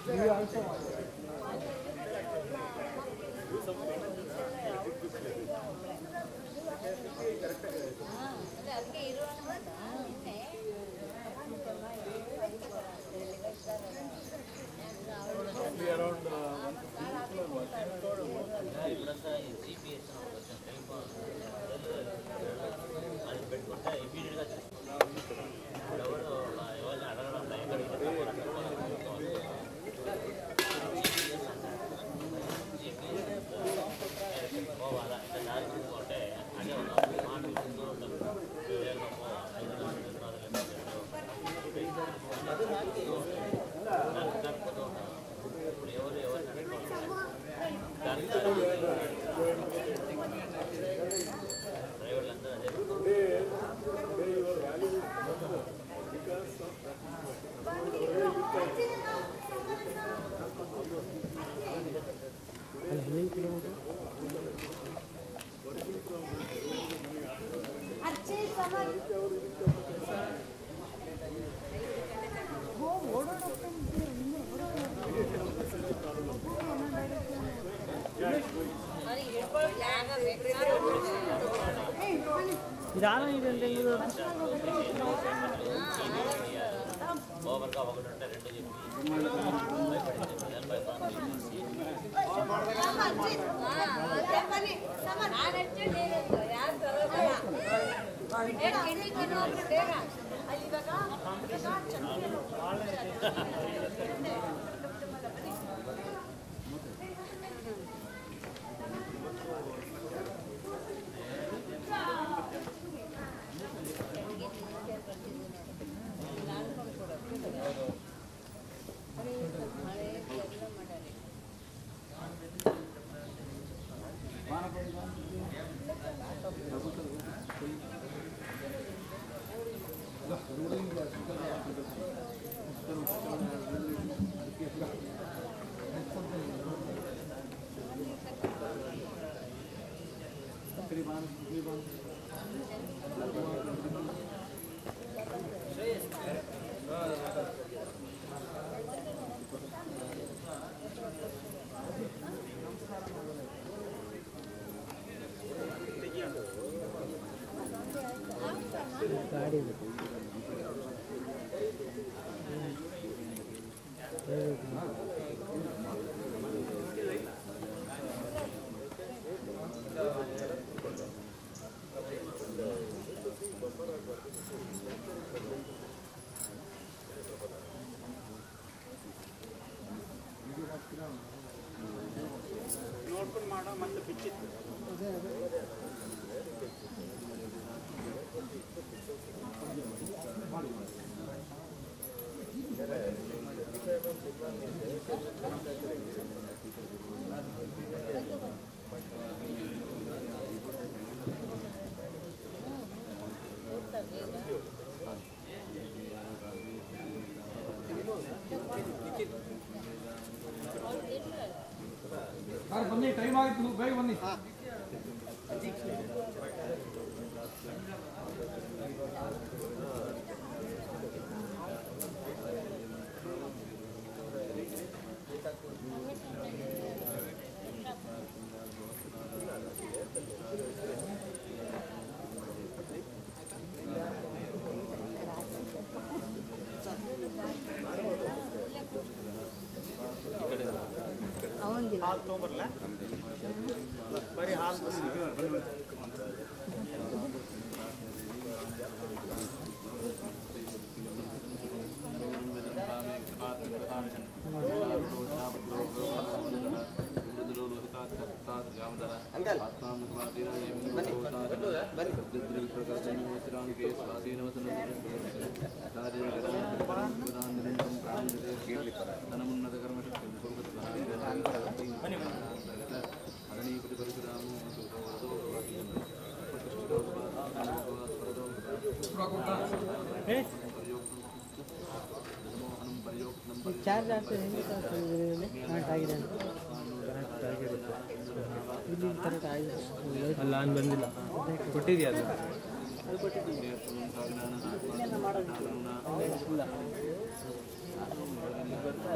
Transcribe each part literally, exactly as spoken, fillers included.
ನೋಡ್ಕೊಂಡು ಮಾಡೋ ಮತ್ತೆ ಬಿಚ್ಚಿತ್ತು ಬನ್ನಿ, ಟೈಮ್ ಆಯಿತು, ಬೇಗ ಬನ್ನಿ. ಹಾಲು ತೊಗೊಂಬರಲ್ಲ ಬರೀ ಹಾಲು ಚಾರ್ಜ್ ಆಗ್ತದೆ ಕನೆಕ್ಟ್ ಆಗಿದೆ ಇಲ್ಲಿ ಕರೆಕ್ಟ್ ಆಗಿದೆ ಅಲ್ಲ ನಾನು ಬಂದಿಲ್ಲ ಕೊಟ್ಟಿದ್ಯಾ ಅದು ಅದು ಕೊಟ್ಟಿದ್ದೀನಿ ಮಾಡೋದು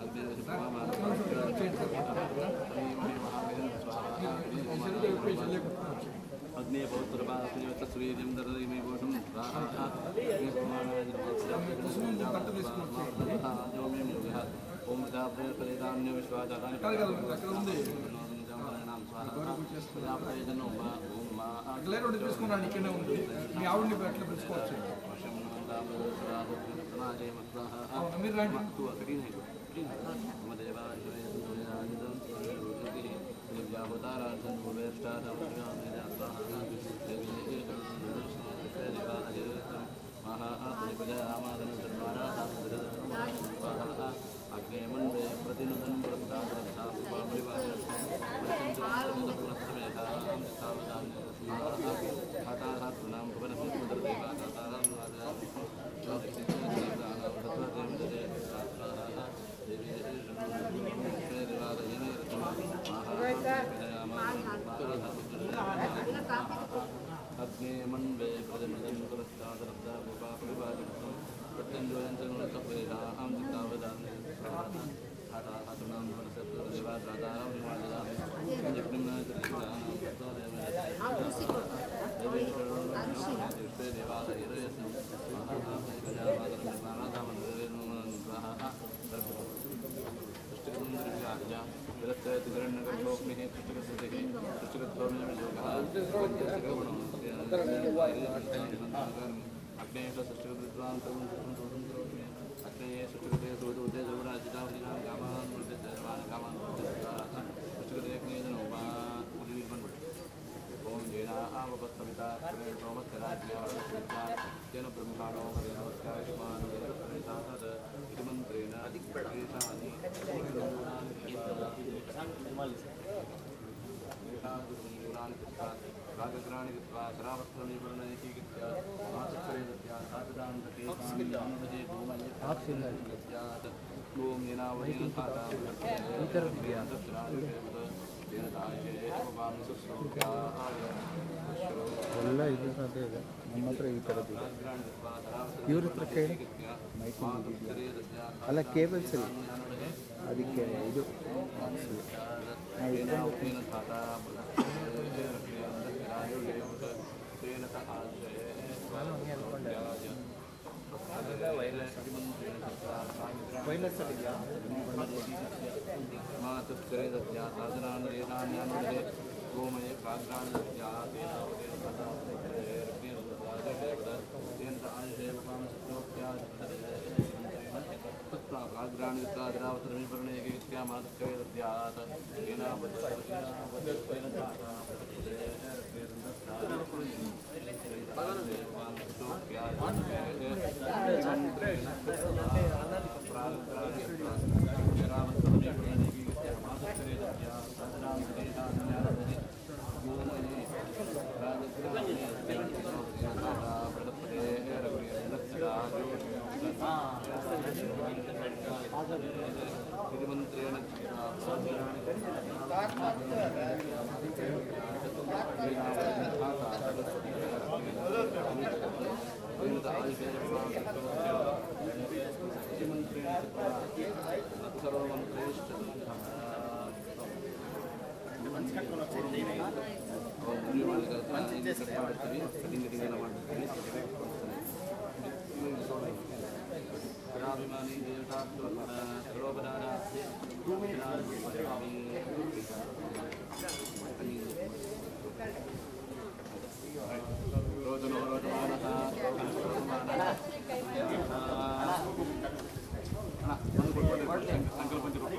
अग्नि बहुत सूर्य में गोषम ओम प्रजापति विश्वाचार्य తీసుకున్నాను ఇక్కడనే ఉంది మీ ఆవిడని అట్లా పిలుచుకోవచ్చు మీరు రండి अग्निमंडे प्रतिनुदन अग्निमंडे प्रतिनुदन ಎಲ್ಲ ಇದು ಸಾಧ್ಯ ಇದೆ ನಮ್ಮ ಹತ್ರ ಈ ಥರದ್ದು ಇವ್ರ ಹತ್ರ ಕೇಳಿ ಮೈಕ್ ಅಲ್ಲ ಕೇಬಲ್ಸ್ ಇಲ್ಲ ಅದಕ್ಕೆ ಇದು गोमय प्राग्राण प्राग्राण Gravimaani Devata Sarvabhadana Rojano Rojamanaha Sankalpan Jiro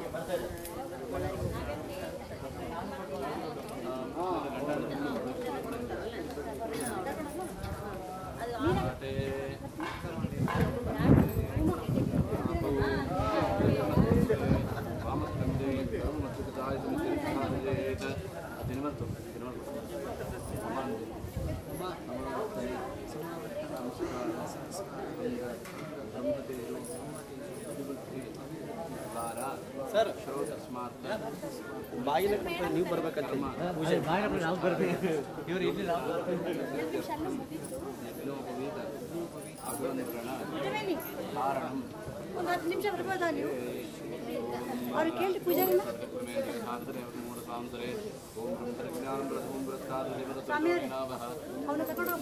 sir ಬಾಗಿಲ ನೀವು ಬರ್ಬೇಕಂತ ಪೂಜೆ ನಾವು ಬರ್ಬೇಕು ಇವ್ರು ಇಲ್ಲಿ ನಾವು ಒಂದು ಹತ್ತು ನಿಮಿಷ ಬರ್ಬೋದಾ ನೀವು ಅವ್ರು ಕೇಳಿ ಪೂಜಾರಿನ ಸ್ವಾಮಿಯವ್ರೆ ಅವನ್ನ ತಗೊಂಡು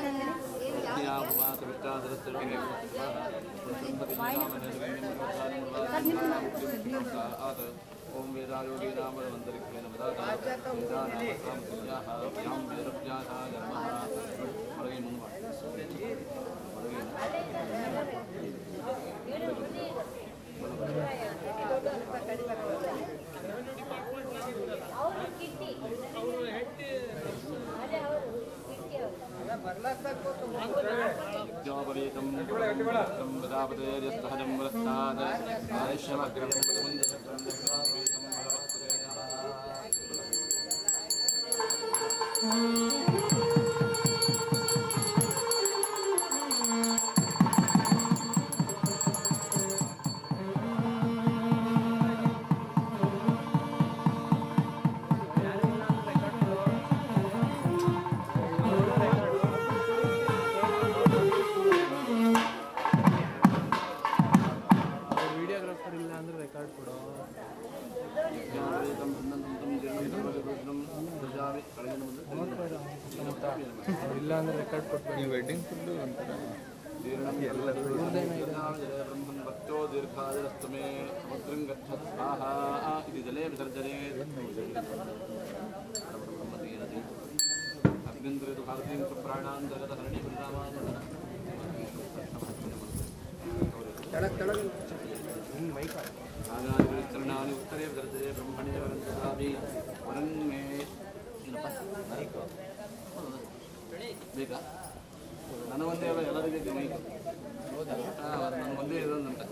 ओम वेदायोगी नाम मंत्रिके नमः याम वेदव्यासा धर्मः मरगे मुंबा ज्ञापनीतं तं वदापतेर्यस्तहजं वरस्ताद आयुष्यमग्रं ಇಲ್ಲ ಅಂದ್ರೆ ರೆಕಾರ್ಡ್ ಕೊಟ್ಟು ನೀವು ವೆಡ್ಡಿಂಗ್ ಫುಲ್ಲು ಒಂಥರ भक्तो दीर्घादरस्तमे समुद्रं गच्छत् स्वाहा इति जले विसर्जने अग्निन्द्रे तु भारतीं सुप्राणान्तर्गतहरणि आगादिचरणानि उत्तरे विसर्जने ब्रह्मणे वरन्ति वरन् मे ಬೇಕಾ ನನ್ನ ಒಂದೇ ಅಲ್ಲ ಎಲ್ಲರಿಗೂ ಮೈಕ್ ನನ್ನ ಒಂದೇ ಇರೋದಂತ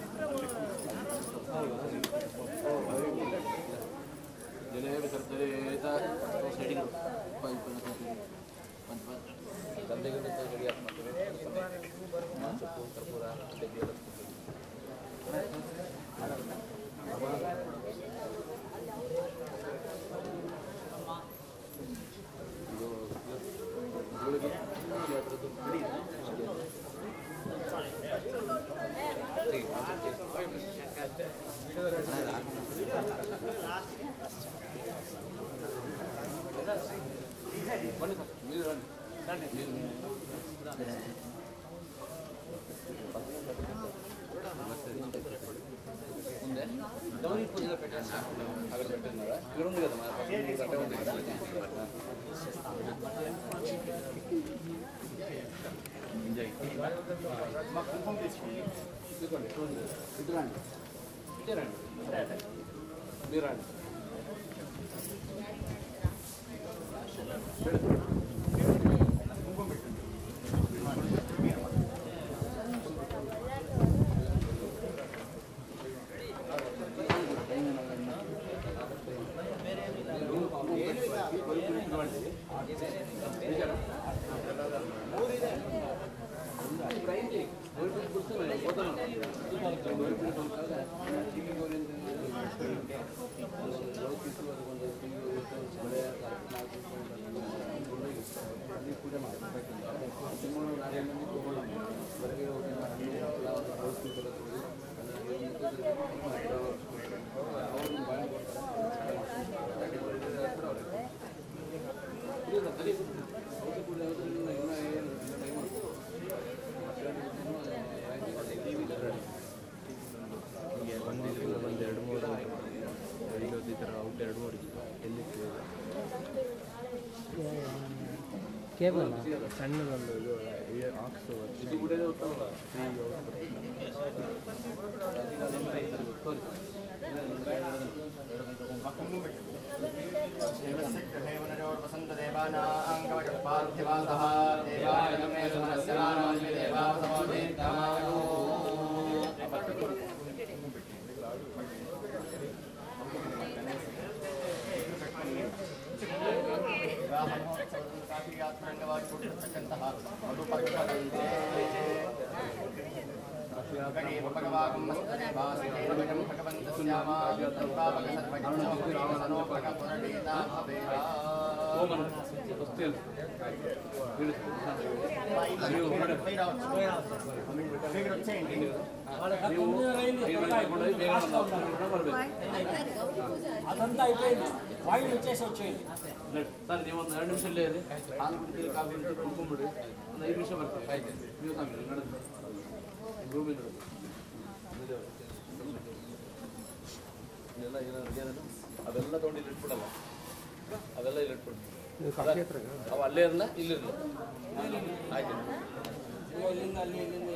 ಜಲೇ ವಿಸರ್ಜನೇತ ಸೈಡಿಂಗ್ ತಂದೆಗೆ ಗಡಿ ಮಾಸು ಕರ್ಪೂರ ಮುಂದೆ ಗೌರಿ ಪೂಜೆ పెట్టాను అక్కడ పెట్టాను ఇక్కడ ఉంది కదా మన కట్టే ఉంది ఎంజాయ్ మా కుంకుమ తీసుకోండి ఇదిగోండి చూడండి ఇటు రండి ఇటే రండి మీరు రండి ಕೇಬಲ್ ಸಣ್ಣದೊಂದು ಇದು ಆಕ್ಸು అదంతా అయిపోయింది వాయిల్ వచ్చేసి వచ్చేయండి ಸರ್ ನೀವು ಒಂದು ಎರಡು ನಿಮಿಷ ಇಲ್ಲೇ ಇರಿ ಹಾಲು ಕುಡಿತೀರಿ ಕಾಫಿ ಕುಡಿತೀರಿ ಕುಡ್ಕೊಂಬಿಡಿ ಒಂದು ಐದು ನಿಮಿಷ ಬರ್ತೀವಿ ಆಯ್ತು ನೀವು ತಗೊಂಡ್ರಿ ನಡೆದು ರೂಮಿನ ಇದೆಲ್ಲ ಏನಾದ್ರು ಏನಾದ್ರು ಅದೆಲ್ಲ ತೊಗೊಂಡು ಇಲ್ಲಿ ಇಟ್ಬಿಡಲ್ಲ ಅದೆಲ್ಲ ಇಲ್ಲಿ ಇಟ್ಬಿಡ್ತೀವಿ ಅವು ಅಲ್ಲೇ ಇರಲ್ಲ ಇಲ್ಲಿರಲ್ಲ ಆಯ್ತು ಇಲ್ಲಿಂದ ಅಲ್ಲಿ ಇಲ್ಲಿಂದ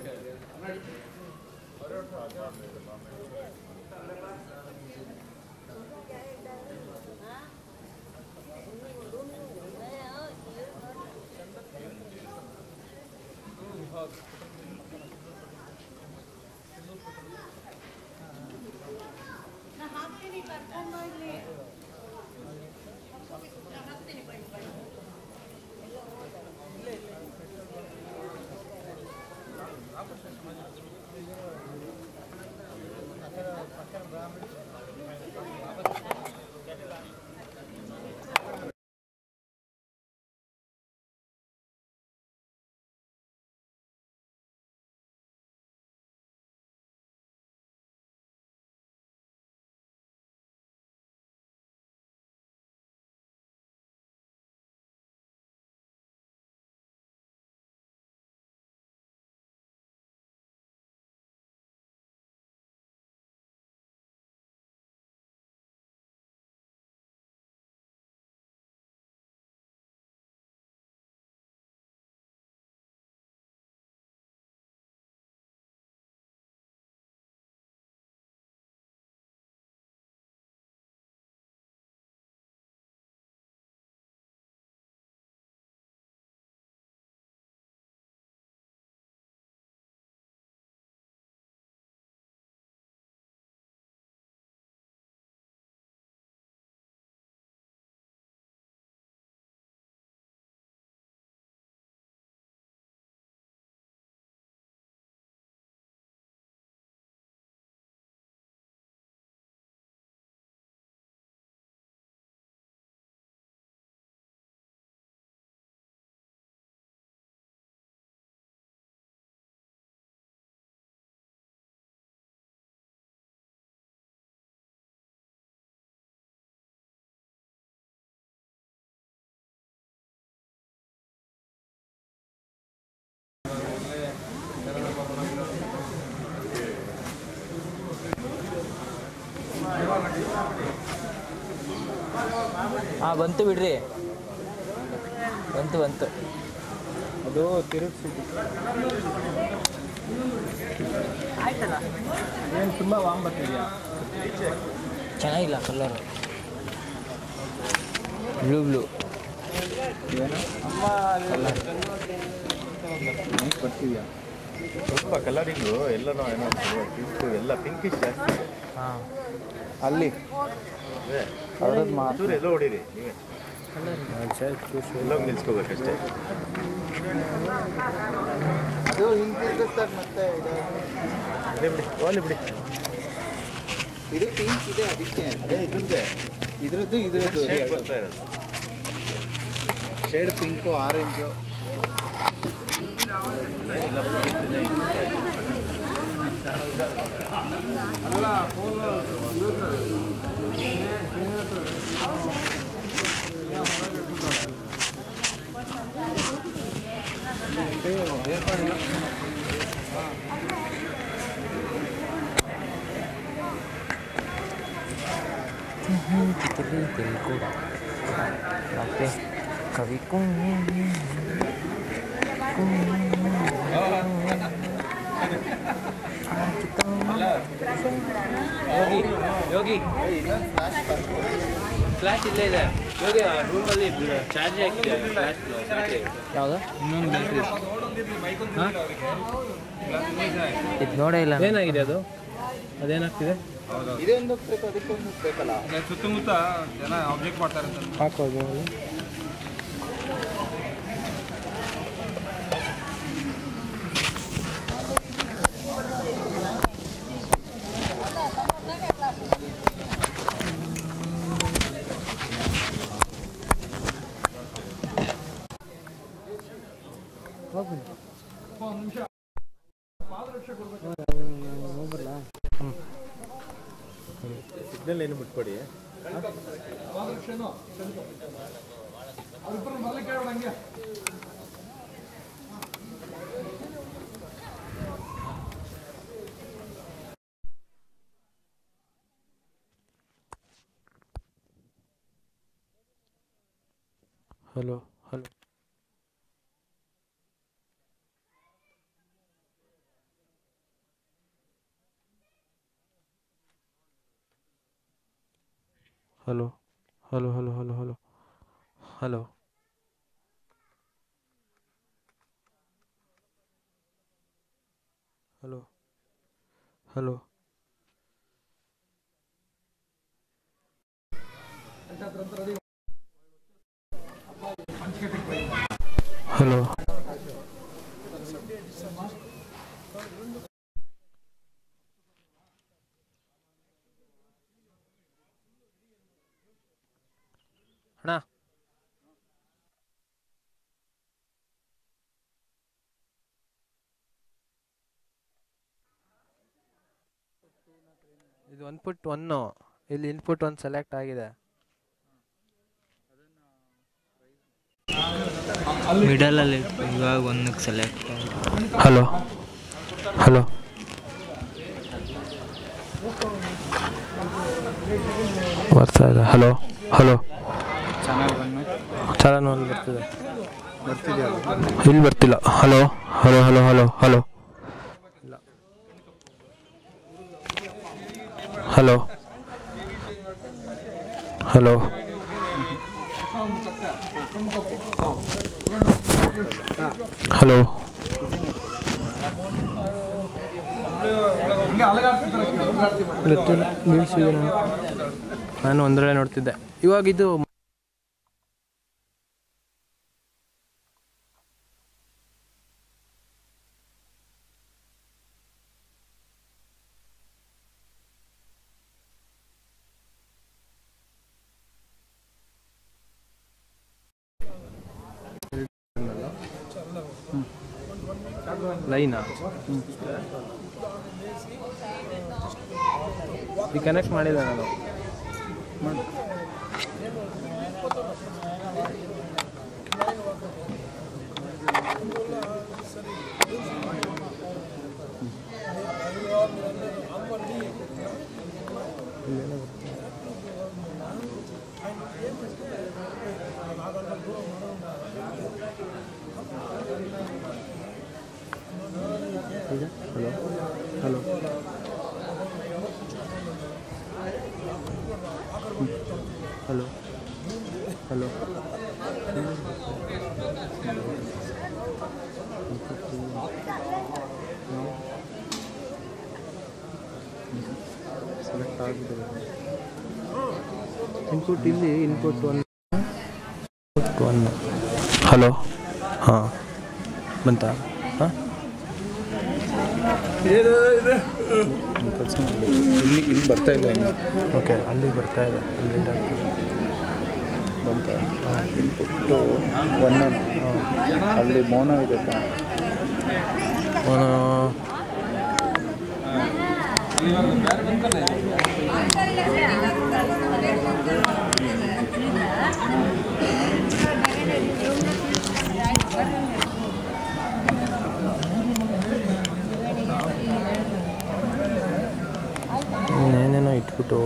ಹಾಂ ಬಂತು ಬಿಡ್ರಿ ಬಂತು ಬಂತು ಅದು ತಿರುಗಿಸಿ ಆಯ್ತಲ್ಲ ಏನು ತುಂಬ ವಾಮ್ ಬರ್ತಿದೆಯಾ ಚೆನ್ನಾಗಿಲ್ಲ ಕಲರು ಬ್ಲೂ ಬ್ಲೂ ಏನು ಅಮ್ಮ ಬರ್ತಿದ್ಯಾ ಸ್ವಲ್ಪ ಕಲರಿಂಗು ಎಲ್ಲನೂ ಏನೋ ಪಿಂಕ್ ಎಲ್ಲ ಪಿಂಕಿಶ್ ಜಾಸ್ತಿ ಇದೆ. ಹಾಂ ಅಲ್ಲಿ ಅದೇ ಅವ್ರದ್ದು ಮಾತು ಚೂರು ಎಲ್ಲೋ ಹೊಡೀರಿ ನೀವೇ ಎಲ್ಲೋಗಿ ನಿಲ್ಸ್ಕೋಬೇಕಷ್ಟೇ. ಅದು ಹಿಂಗೆ ಸರ್ ಮತ್ತೆ ಇದು ಅದೇ ಬಿಡಿ ಓಲಿ ಬಿಡಿ ಇದು ಪಿಂಕ್ ಇದೆ ಅದಕ್ಕೆ ಅದೇ ಇದ್ರದ್ದೇ ಇದ್ರದ್ದು ಇದ್ರದ್ದು ಶೇಡ್ ಬರ್ತಾ ಇರೋದು. ಶೇಡ್ ಪಿಂಕು ಆರೆಂಜು ಅಲ್ಲ ಫೋನ್ ಮತ್ತೆ ಕವಿ ಕು ಯೋಗಿ ಯೋಗಿ ಫ್ಲಾಶ್ ಇಲ್ಲೇ ಇದೆ ಯೋಗಿ ರೂಮಲ್ಲಿ ಚಾರ್ಜ್ ಹಾಕಿದೆ ಫ್ಲಾಶ್ ಯಾವುದು ಇನ್ನೊಂದು ಬ್ಯಾಟ್ರಿ ಇದು ನೋಡೇ ಇಲ್ಲ ಏನಾಗಿದೆ ಅದು ಅದೇನಾಗ್ತಿದೆ ಇದೊಂದು ಬೇಕು ಅದಕ್ಕೊಂದು ಬೇಕಲ್ಲ ಸುತ್ತಮುತ್ತ ಜನ ಆಬ್ಜೆಕ್ಟ್ ಮಾಡ್ತಾರೆ ಅಂತ ಹಾಕೋದು ಸಿಗ್ನಲ್ ಏನು ಬಿಟ್ಕೊಡಿ. Hello hello hello hello hello hello hello hello hello hello hello ಅಣ್ಣ ಇದು ಒನ್ಪುಟ್ ಒನ್ನು ಇಲ್ಲಿ ಇನ್ಪುಟ್ ಒನ್ ಸೆಲೆಕ್ಟ್ ಆಗಿದೆ ಮಿಡಲಲ್ಲಿ ಇವಾಗ ಒಂದಕ್ಕೆ ಸೆಲೆಕ್ಟ್ ಹಲೋ ಹಲೋ ಬರ್ತಾ ಇದೆ ಹಲೋ ಹಲೋ ಚಾನಲ್ ಅಲ್ಲಿ ಬರ್ತಿದೆ ಬರ್ತಿದೆಯಾ ಇಲ್ಲಿ ಬರ್ತಿಲ್ಲ hello hello hello hello hello ಇಲ್ಲ ಹಲೋ ಹಲೋ ಹಲೋ ಗೊತ್ತಿಲ್ಲ ನಿಲ್ಸಿದೆ ನಾನು ನಾನು ಒಂದರಲ್ಲೇ ನೋಡ್ತಿದ್ದೆ ಇವಾಗ ಇದು ಲೈನಾ ಇದು ಕನೆಕ್ಟ್ ಮಾಡಿಲ್ಲ ನಾನು ಹಲೋ ಹಲೋ ಹಲೋ ಹಲೋ ಆಗಿದೆ. ಇನ್ಪುಟ್ ಇಲ್ಲಿ ಇನ್ಪುಟ್ ಒನ್ ಒನ್ ಹಲೋ ಹಾಂ ಬಂತ ಹಾಂ ಇಲ್ಲಿ ಇಲ್ಲಿ ಬರ್ತಾ ಇಲ್ಲ ಇನ್ನು. ಓಕೆ ಅಲ್ಲಿ ಬರ್ತಾ ಇದೆ ಅಲ್ಲಿ ಬಂತ ಇನ್ಪುಟ್ಟು ಒನ್ ಅಲ್ಲಿ ಮೋನೋ ಇದೆ ಇನ್ನೇನೇನೋ ಇಟ್ಬಿಟ್ಟು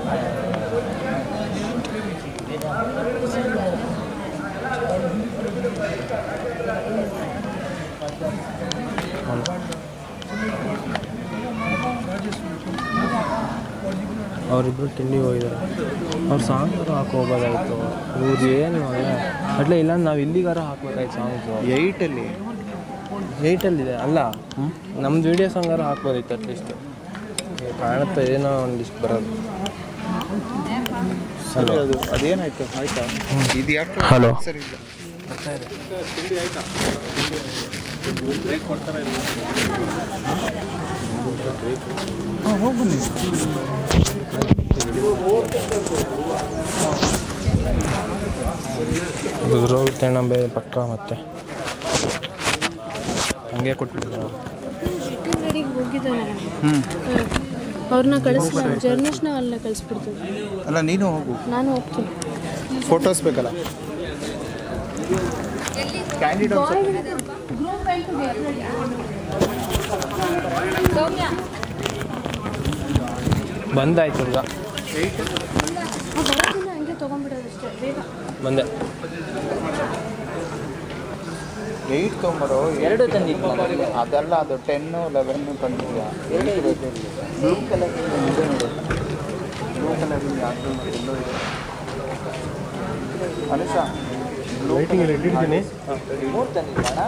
ಅವರಿಬ್ಬರು ತಿಂಡಿಗೆ ಹೋಗಿದ್ದಾರೆ. ಅವ್ರು ಸಾಂಗ್ಸಾರು ಹಾಕೋಬೋದಾಯಿತು. ಇವ್ರು ಏನು ಅಟ್ಲೆ ಇಲ್ಲ ನಾವು ಇಲ್ಲಿಗಾರ ಹಾಕ್ಬೇಕಾಯ್ತು ಸಾಂಗ್ಸು. ಏಯ್ಟಲ್ಲಿ ಏಯ್ಟಲ್ಲಿದೆ ಅಲ್ಲ ನಮ್ಮದು ವೀಡಿಯೋ ಸಾಂಗಾರು ಹಾಕ್ಬೋದಾಯ್ತು ಅಟ್ಲೀಸ್ಟ್. ಕಾಣುತ್ತೆ ಏನೋ ಒಂದಿಷ್ಟು ಬರೋದು. ಸರಿ ಅದು ಅದೇನಾಯ್ತು ಆಯ್ತಾ ಇದು ಯಾಕೆ ಹಲೋ ಸರಿ ಇಲ್ಲ ಬರ್ತಾ ಇದೆ. ಹಾಂ ಹೋಗು ರೋಹಿತಣ್ಣ ಪಕ್ಕ ಮತ್ತೆ ಹಂಗೆ ಕೊಟ್ಬಿಟ್ಟಿದ್ರು. ಹೋಗಿದ್ದಾನೆ ಹ್ಞೂ ಅವ್ರನ್ನ ಕಳಿಸ್ತಾರೆ ಜರ್ನಲಿಸ್ಟ್ನ ಅಲ್ಲ ಕಳಿಸ್ಬಿಡ್ತೀವಿ. ಅಲ್ಲ ನೀನು ಹೋಗು ನಾನು ಹೋಗ್ತೀನಿ. ಫೋಟೋಸ್ ಬೇಕಲ್ಲ ಕ್ಯಾಂಡಿಡ್ ಬಂದಾಯ್ತು ಹುಡುಗ ಹಂಗೆ ತೊಗೊಂಡ್ಬಿಡೋದಷ್ಟೇ ಬೇಗ ಬಂದೆ. ಏಯ್ಟ್ ತೊಗೊಂಬರೋ ಎರಡು ತಂದಿದ್ದು ಅದಲ್ಲ ಅದು ಟೆನ್ನು ಲೆವೆನ್ನು ತಂದಿದ್ಯಾ ಬ್ಲೂ ಕಲರ್ ಇದೆ ನೋಡಿ ಬ್ಲೂ ಕಲರ್ ಯಾವುದು ಎಲ್ಲೋ ಇದೆ ಅನುಷಾ ಲೈಟಿಂಗ್ ಎಲ್ಲ ಇಟ್ಟಿದ್ದೀನಿ. ಮೂರು ತಂದಿದ್ದಾಣ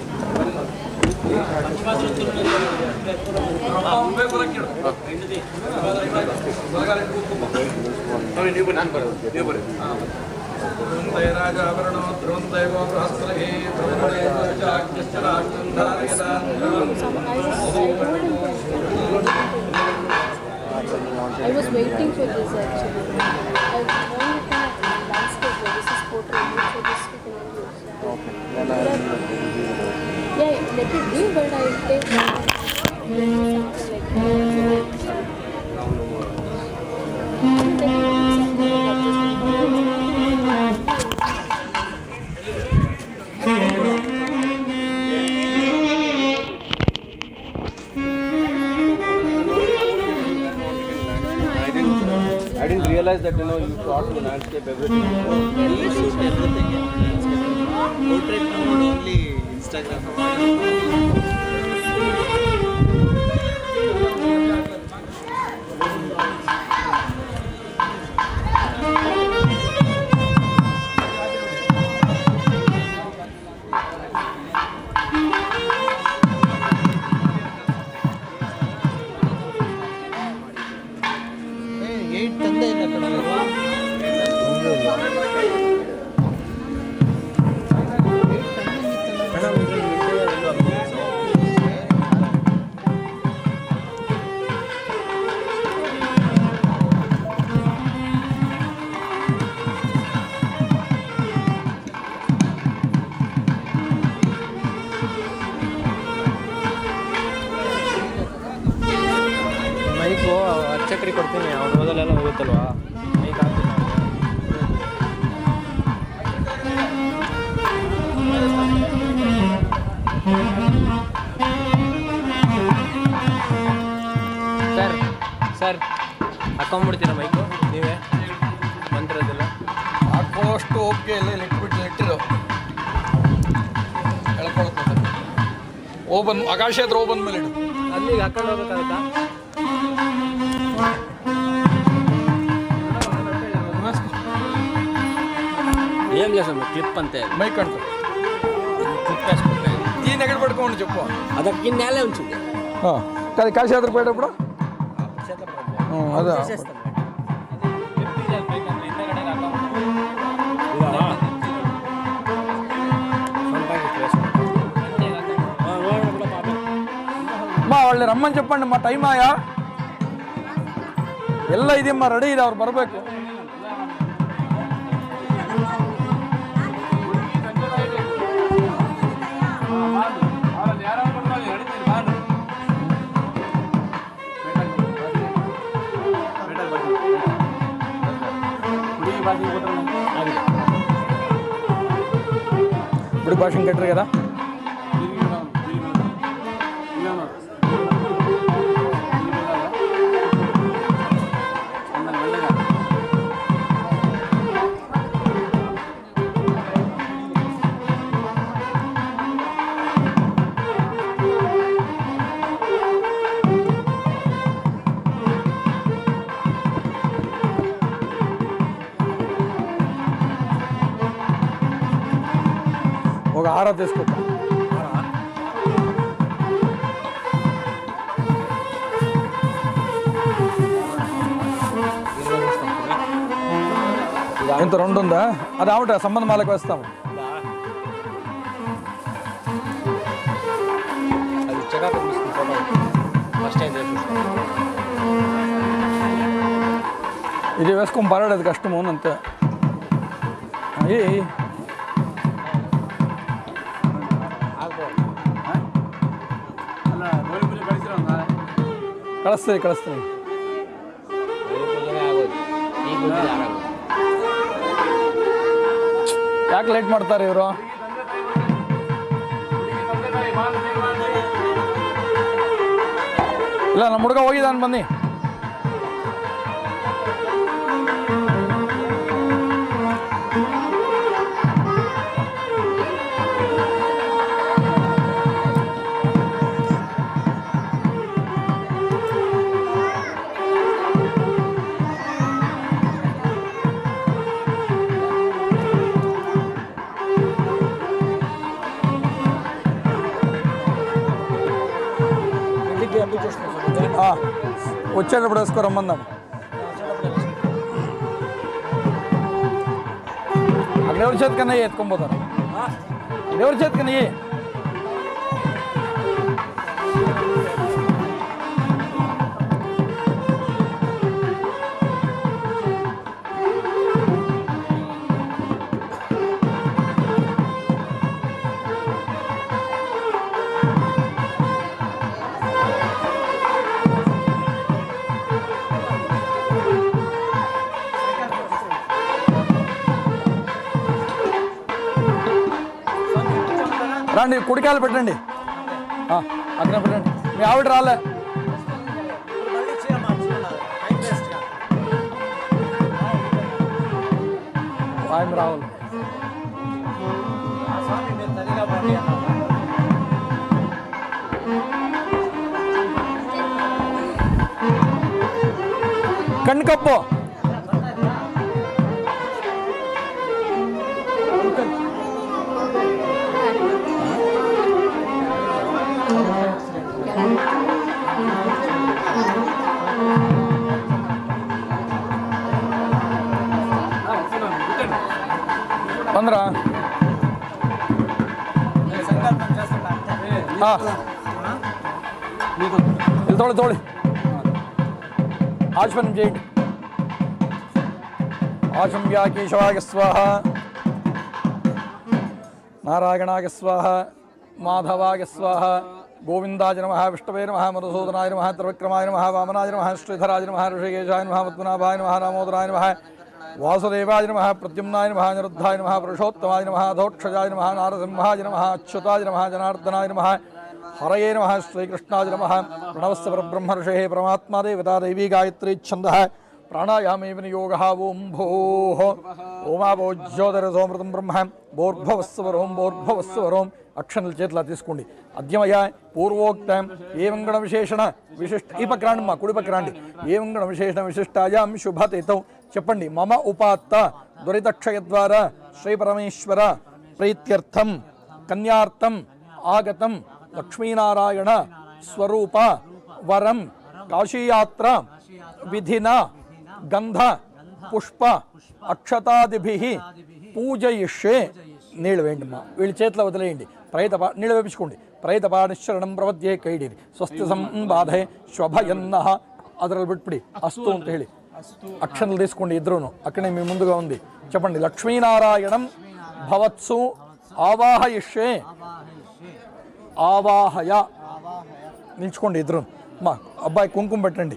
I was waiting for this actually. I wanted to have landscape where this is portrait, so this we can use. Okay. Then I Yeah, let it be, but I will take something like I didn't realize that, you know, you shot in landscape everything. you shoot everything in landscape. Portrait mode only Instagram. Eight ತಂದೆ ಇಲ್ಲ ಕಡೆ mic ಅರ್ಚಕರಿಗೆ ಕೊಡ್ತೀನಿ. ಅವ್ರು ಓದಲೆಲ್ಲ ಹೋಗುತ್ತಲ್ವಾ mic ಹಾಕ್ತೀನಿ. Sir sir ಹಾಕೊಂಡ್ಬಿಡ್ತೀರಾ ಮೈಕು ನೀವೇ ಮಂತ್ರದೆಲ್ಲ ಹಾಕೋಷ್ಟು ಓಕೆ ಎಲ್ಲ ಇಟ್ಬಿಟ್ಟು ಇಟ್ಟಿರೋ ಹೇಳ್ಕೊಳ್ತದೆ ಓಬನ್ ಆಕಾಶ ಹತ್ರ ಓಬನ್ ಮೇಲೆ ಇಡು. ಅಲ್ಲಿಗೆ ಹಾಕೊಂಡು ಹೋಗ್ಬೇಕಾಗತ್ತಾ? ఏం చేసాం క్లిప్ అంతే మైక్ అంట దీన్ని ఎక్కడ పట్టుకోండి చెప్పు అదొక నేలే ఉంచింది అది కాశీ యాత్ర పోయేటప్పుడు అదే ಅಮ್ಮ ಒಳ್ಳೆ ರಮ್ಮನ್ చెప్పండి మా ಟೈಮ್ ಆಯಾ ಎಲ್ಲ ಇದೆಯಮ್ಮ ರೆಡಿ ಇದೆ ಅವ್ರು ಬರಬೇಕು ఇప్పుడు భాషం కట్టరు కదా ఒక ఆరా తీసుకుంటా ఇంత రెండు ఉందా అది ఆవిట సంబంధం మాలకు వేస్తాము ఇది వేసుకొని పర్వాలేదు కష్టము అంతే ಕಳಿಸ್ತೀವಿ ಕಳಿಸ್ತೀವಿ ಯಾಕೆ ಲೇಟ್ ಮಾಡ್ತಾರೆ ಇವರು ಇಲ್ಲ ನಮ್ಮ ಹುಡುಗ ಹೋಗಿದ್ದಾನೆ ಬನ್ನಿ వచ్చేటప్పుడు వేసుకో రమ్మందాం అక్కడ ఎవరి చేతికన్నా ఎత్తుకొని పోతారు ఎవరి చేతికన్నా రండి కుడికాయలు పెట్టండి అక్కడ పెట్టండి మీ ఆవిడ రాలే ఆయన రావాలి కన్ను కప్పు ಬಂದ್ರ ಇಲ್ಲಿ ತೊಳಿ ತೊಳಿ ಆಚಮನ చేయండి ఆచమ్య కేశవాయ స్వాహ నారాయణాయ స్వాహ మాధవాయ స్వాహ గోవిందాయ నమః విష్ణవే నమః మధుసూదనాయ నమః త్రివిక్రమాయ నమః వామనాయ నమః శ్రీధరాయ నమః ఋషికేశాయ నమః పద్మనాభాయ నమః దామోదరాయ నమః వాసుదేవాయ నమః ప్రద్యుమ్నాయ నమః నిరుద్ధాయ నమః పురుషోత్తమాయ నమః ధోక్షజాయ నమః నారసింహాయ నమః అచ్యుతాయ నమః జనార్దనాయ నమః హరయే నమః శ్రీకృష్ణాయ నమః ప్రణవస్య పరబ్రహ్మ ఋషేః పరమాత్మా దేవతా దైవీ గాయత్రీ ఛందః ప్రాణాయామే వినియోగः ఓం భూః ఓమాభోజ్యోతిరసోమృతం బ్రహ్మ భోర్భవస్వరోం భోర్భవస్వరోం అక్షరాలు చేతిలా తీసుకోండి అద్యమయ పూర్వోక్తం ఏ వెంకట విశేషణ విశిష్ట ఈ పక్క రాండి మా కుడి పక్క రాండి ఏ వెంకట విశేషణ విశిష్టాయాం శుభతేతౌ చెప్పండి మమ ఉపాత్త దురితక్షయ ద్వారా శ్రీ పరమేశ్వర ప్రీత్యర్థం కన్యార్థం ఆగతం లక్ష్మీనారాయణ స్వరూప వరం కాశీయాత్ర విధిన గంధ పుష్ప అక్షతాదిభిః పూజయిష్యే. నీళ్ళు వేయండి అమ్మా, వీళ్ళ చేతిలో వదిలేయండి. ప్రయత నీళ్ళు వేపించుకోండి. ప్రయతపాణిశరణం ప్రవద్యే కైడిరి ಸ್ವಸ್ತಿ ಸಂಬಾಧೆ ಶ್ವಭಯನ್ನಃ. ಅದರಲ್ಲಿ ಬಿಟ್ಬಿಡಿ ಅಸ್ತು ಅಂತ ಹೇಳಿ ಅಕ್ಷರలు తీసుకోండి ఇద్దరును. అక్కడే మీ ముందుగా ఉంది, చెప్పండి. లక్ష్మీనారాయణం భవత్సు ఆవాహయిష్యే. ఆవాహయ. నిల్చుకోండి ఇద్దరు. మా అబ్బాయి కుంకుమ పెట్టండి.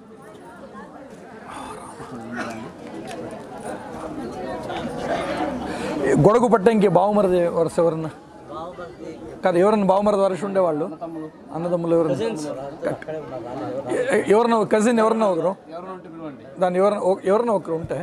గొడుగు పట్టంకి బావమరిది వరుస ఎవరన్నా కాదు, ఎవరన్నా బావమరిది వరుస ఉండేవాళ్ళు, అన్నదమ్ములు ఎవరన్నా ఎవరన్నా కజిన్ ఎవరన్నా ఒకరు, దాన్ని ఎవరన్నా ఎవరన్నా ఒకరు ఉంటే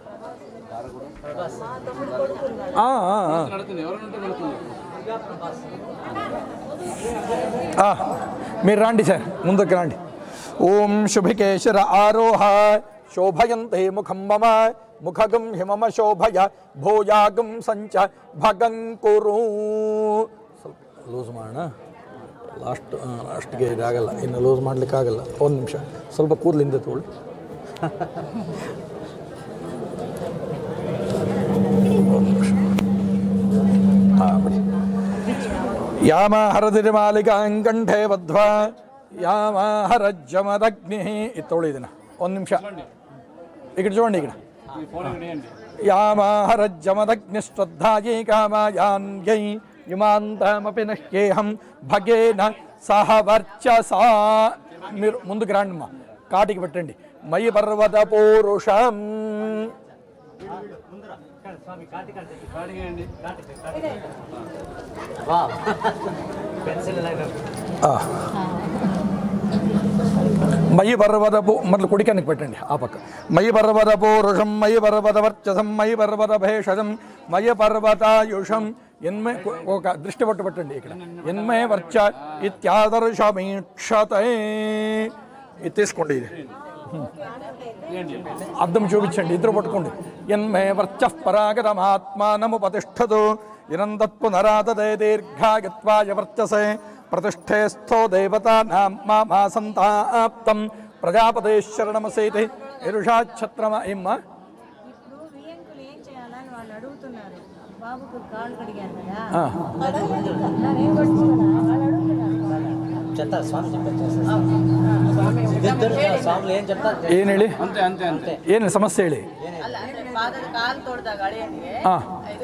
మీరు రండి సార్, ముందుకు రండి. ఓం శుభికేశర ఆరోహ శోభయంతే ముఖం మమ ముఖగం హిమమ శోభయ ಭೋಯಾಗಂ ಸಂಚ ಭಗಂ ಕುರು. ಸ್ವಲ್ಪ ಲೂಸ್ ಮಾಡೋಣ, ಲಾಸ್ಟ್ ಲಾಸ್ಟ್ಗೆ ಇದಾಗಲ್ಲ, ಇನ್ನು ಲೂಸ್ ಮಾಡಲಿಕ್ಕಾಗಲ್ಲ. ಒಂದು ನಿಮಿಷ, ಸ್ವಲ್ಪ ಕೂದಲಿಂದ ತೋಳಿ. ಒಂದು ನಿಮಿಷ. ಹಾಂ ಬಿಡಿ. ಯಾಮ ಹರದಿರಿಮಾಲಿಕಾಂ ಕಂಠೆ ಬದ್ಧ್ವಾ ಯಾಮ ಹರಜ್ಜಮದಗ್ನಿ. ಇದು ತೊಳಿದಿನ ಒಂದು ನಿಮಿಷ. ఇక్కడ చూడండి, ఇక్కడ యామాహరజ్జమదగ్నిశ్రద్ధాయై కామాయాన్యై ఇమాంతమపి నహ్యేహం భగేన సహ వర్చసా. మీరు ముందుకు రండి మా, కాటికి పెట్టండి. మయి పర్వత పౌరుషం. మయి పర్వత మళ్ళీ కుడికానికి పెట్టండి ఆ పక్క. మయి పర్వత పౌరుషం మయి పర్వత వర్చసం మయి పర్వత భేషజం మయ పర్వతాయుషం. ఎన్మే ఒక దృష్టి పట్టు పెట్టండి ఇక్కడ. ఎన్మే వర్చ ఇత్యాదర్శమీక్షతే. ఇది తీసుకోండి, ఇది అద్దం చూపించండి, ఇద్దరు పట్టుకోండి. ఎన్మే వర్చ పరాగతమాత్మానముపతిష్ఠతు ఇనందత్పునరాతదే దీర్ఘాగత్వాయ వర్చసే ప్రతిష్ఠేస్థో దేవతానాం మా సంతాప్తం ప్రజాపతే శరణమసేతి. ఎరుషాఛత్రమ ఇమ్మ. ಏನು ಹೇಳಿ, ಏನು ಸಮಸ್ಯೆ ಹೇಳಿ. ಹಾಂ,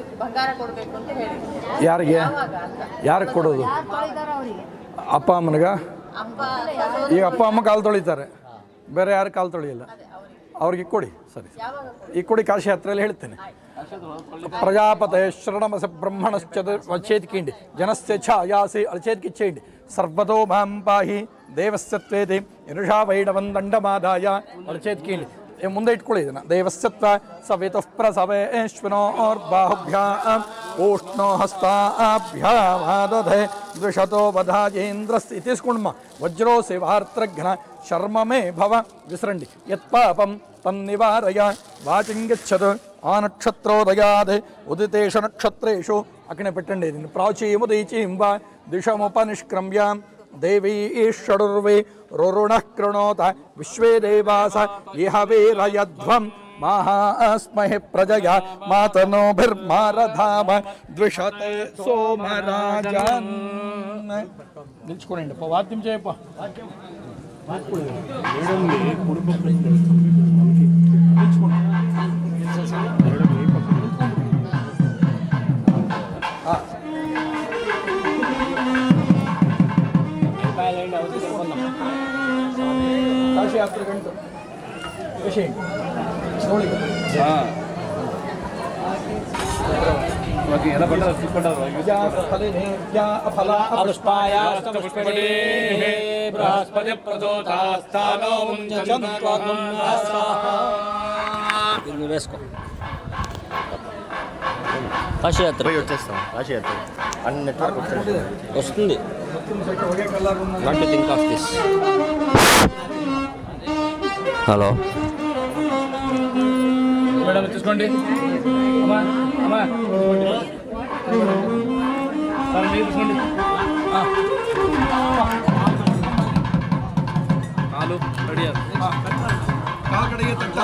ಯಾರಿಗೆ ಯಾರಿಗೆ ಕೊಡೋದು? ಅಪ್ಪ ಅಮ್ಮನಿಗ. ಈಗ ಅಪ್ಪ ಅಮ್ಮ ಕಾಲು ತೊಳಿತಾರೆ, ಬೇರೆ ಯಾರು ಕಾಲು ತೊಳೆಯಲ್ಲ. ಅವ್ರಿಗೆ ಕೊಡಿ. ಸರಿ, ಈ ಕೊಡಿ. ಕಾಶಿ ಯಾತ್ರೆಯಲ್ಲಿ ಹೇಳ್ತೇನೆ. ప్రజాపతే శరణమస బ్రహ్మణశ్చ చేతికిండి. జనస్య ఛాయాసి అరచేతికి ఇచ్చేయండి. సర్వతో మాం పాహి దేవస్యత్వేది ఇరుషా వైడవం దండమాదాయ అరచేతికిండి. ముందే ఇట్టుకోలేదు ಇದನ್ನು. ದೇವಸ್ಯತ್ವ ಸವಿತುಃ ಪ್ರಸವೇಶ್ವಿನೋರ್ಬಾಹುಭ್ಯಾಂ ಊಷ್ಣೋ ಹಸ್ತಾಭ್ಯಾಮಾದಧೆ ದ್ವಿಷತೋ ವಧಾಜೇಂದ್ರಸ್ಯ. తీసుకోండి. వజ్రో శివార్త్రఘ్న శర్మ మే భవ. విసరండి. యత్పాపం తన్నివారయ వాచింగచ్చత్. ఆ నక్షత్రోదయాద్ ఉదితేష నక్షత్రేషు. అక్కడే పెట్టండి. దీన్ని ప్రాచీముదీచీం వా దిశముపనిష్క్రమ్యాం దేవీ షడుర్వే రురుణః కృణోత విశ్వే దేవాస ఇహ వీరయధ్వం మహాస్మహి ప్రజయా మాతనోభిర్మారధామ ద్విషతే సోమరాజన్. నిల్చుకోండి. వాద్యం చేయప్ప. కాశీ యాత్ర గంట వేసేయండి. వేసుకో. కాశీయాత్ర వచ్చేస్తాం. కాశీయాత్ర అన్ని నెట్వర్క్ వస్తుంది. Not to think of this. Hello madam, తీసుకోండి. అమ్మా అమ్మా తీసుకోండి. ಹಾಲು ರೆಡಿ ಆದ ಕಾಲ್ ಕಡೆಗೆ ತಟ್ಟ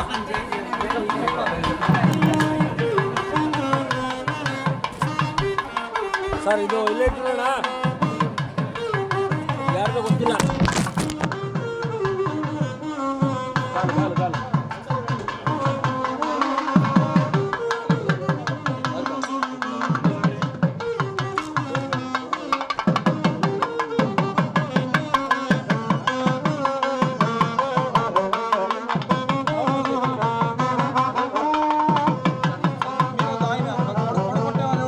ಸರ್ ಇದು ಇಲ್ಲೇ ಇಟ್ಟಿರೋಣ ಯಾರ್ದು ಗೊತ್ತಿಲ್ಲ ಕಾಲು ಕಾಲು ಕಾಲು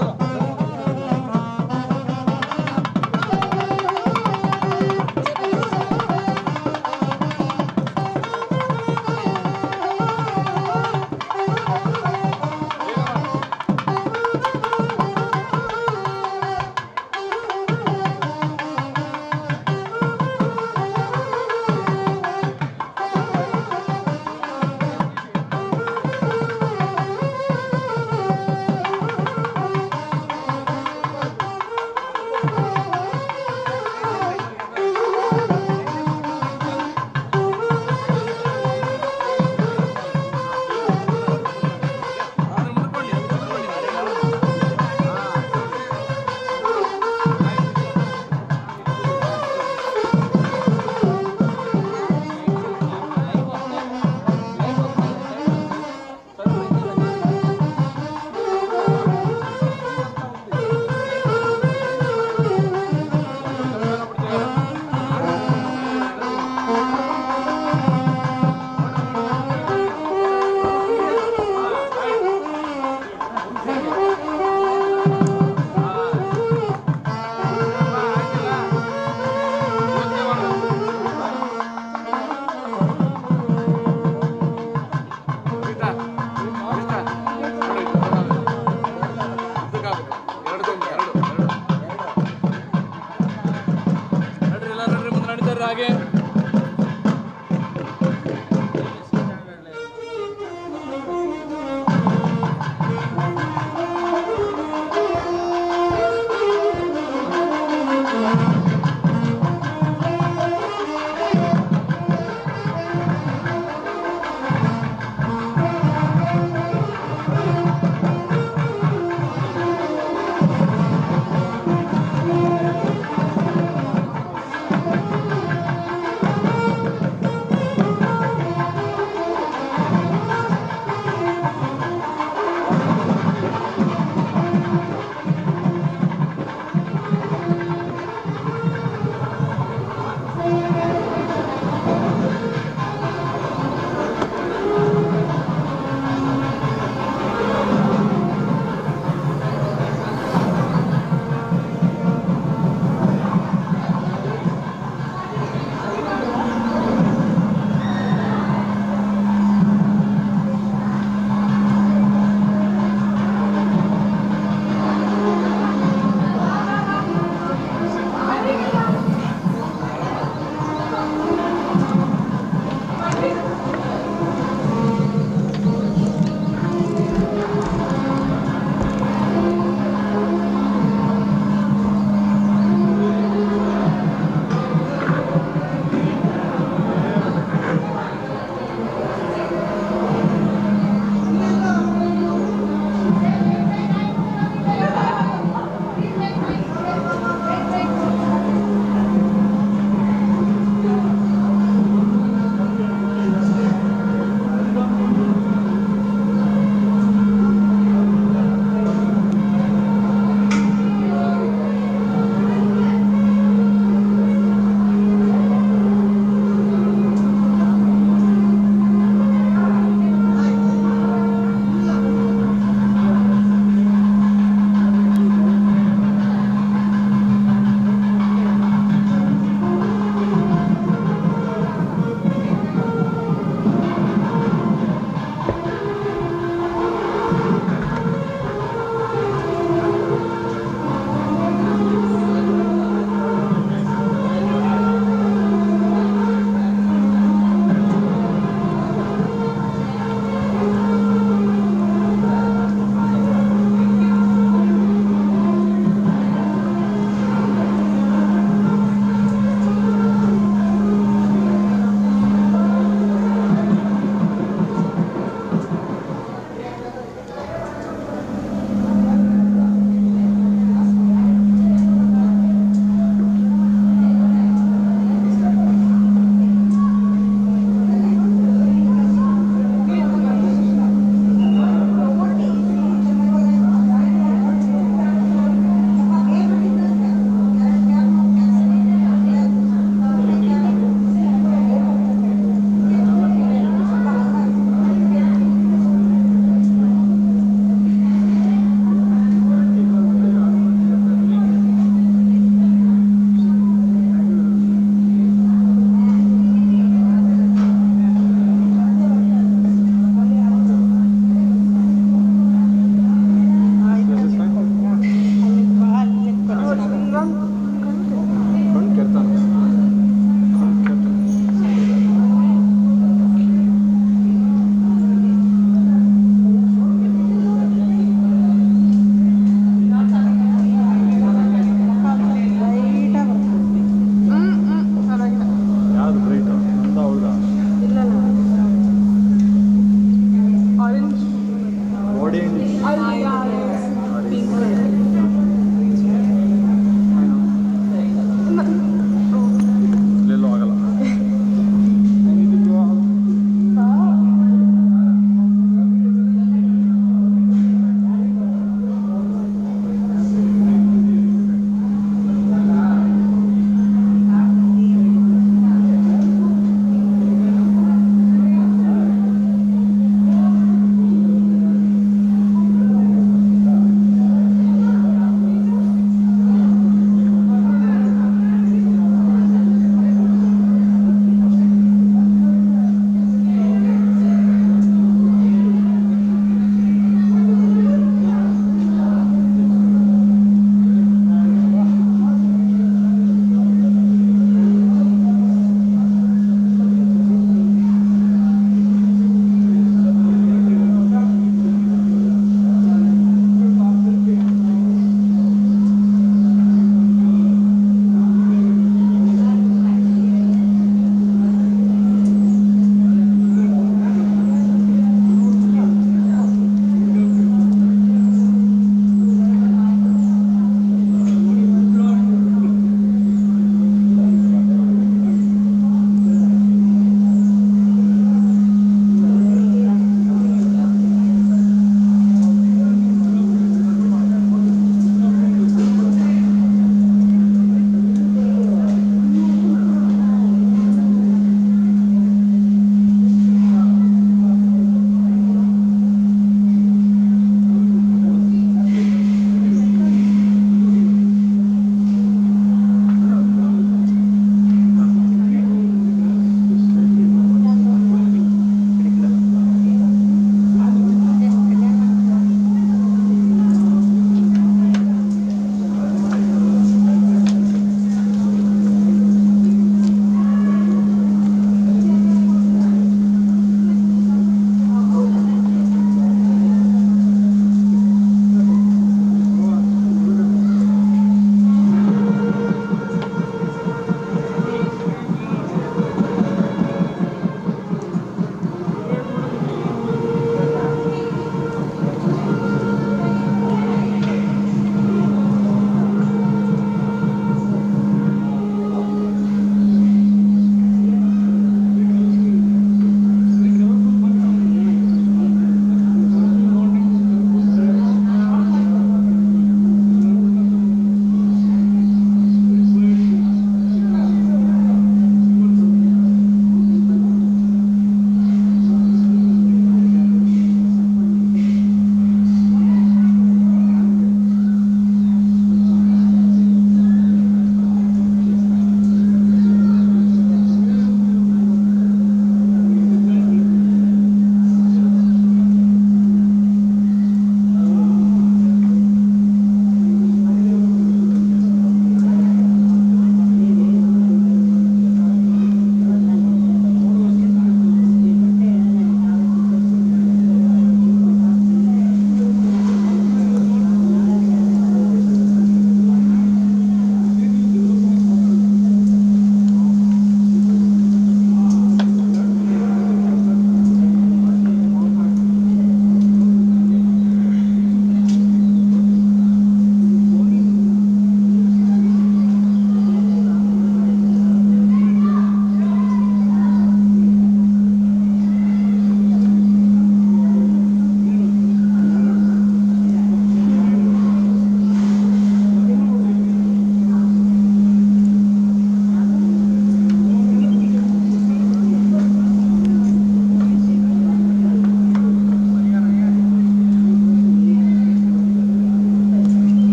Thank you.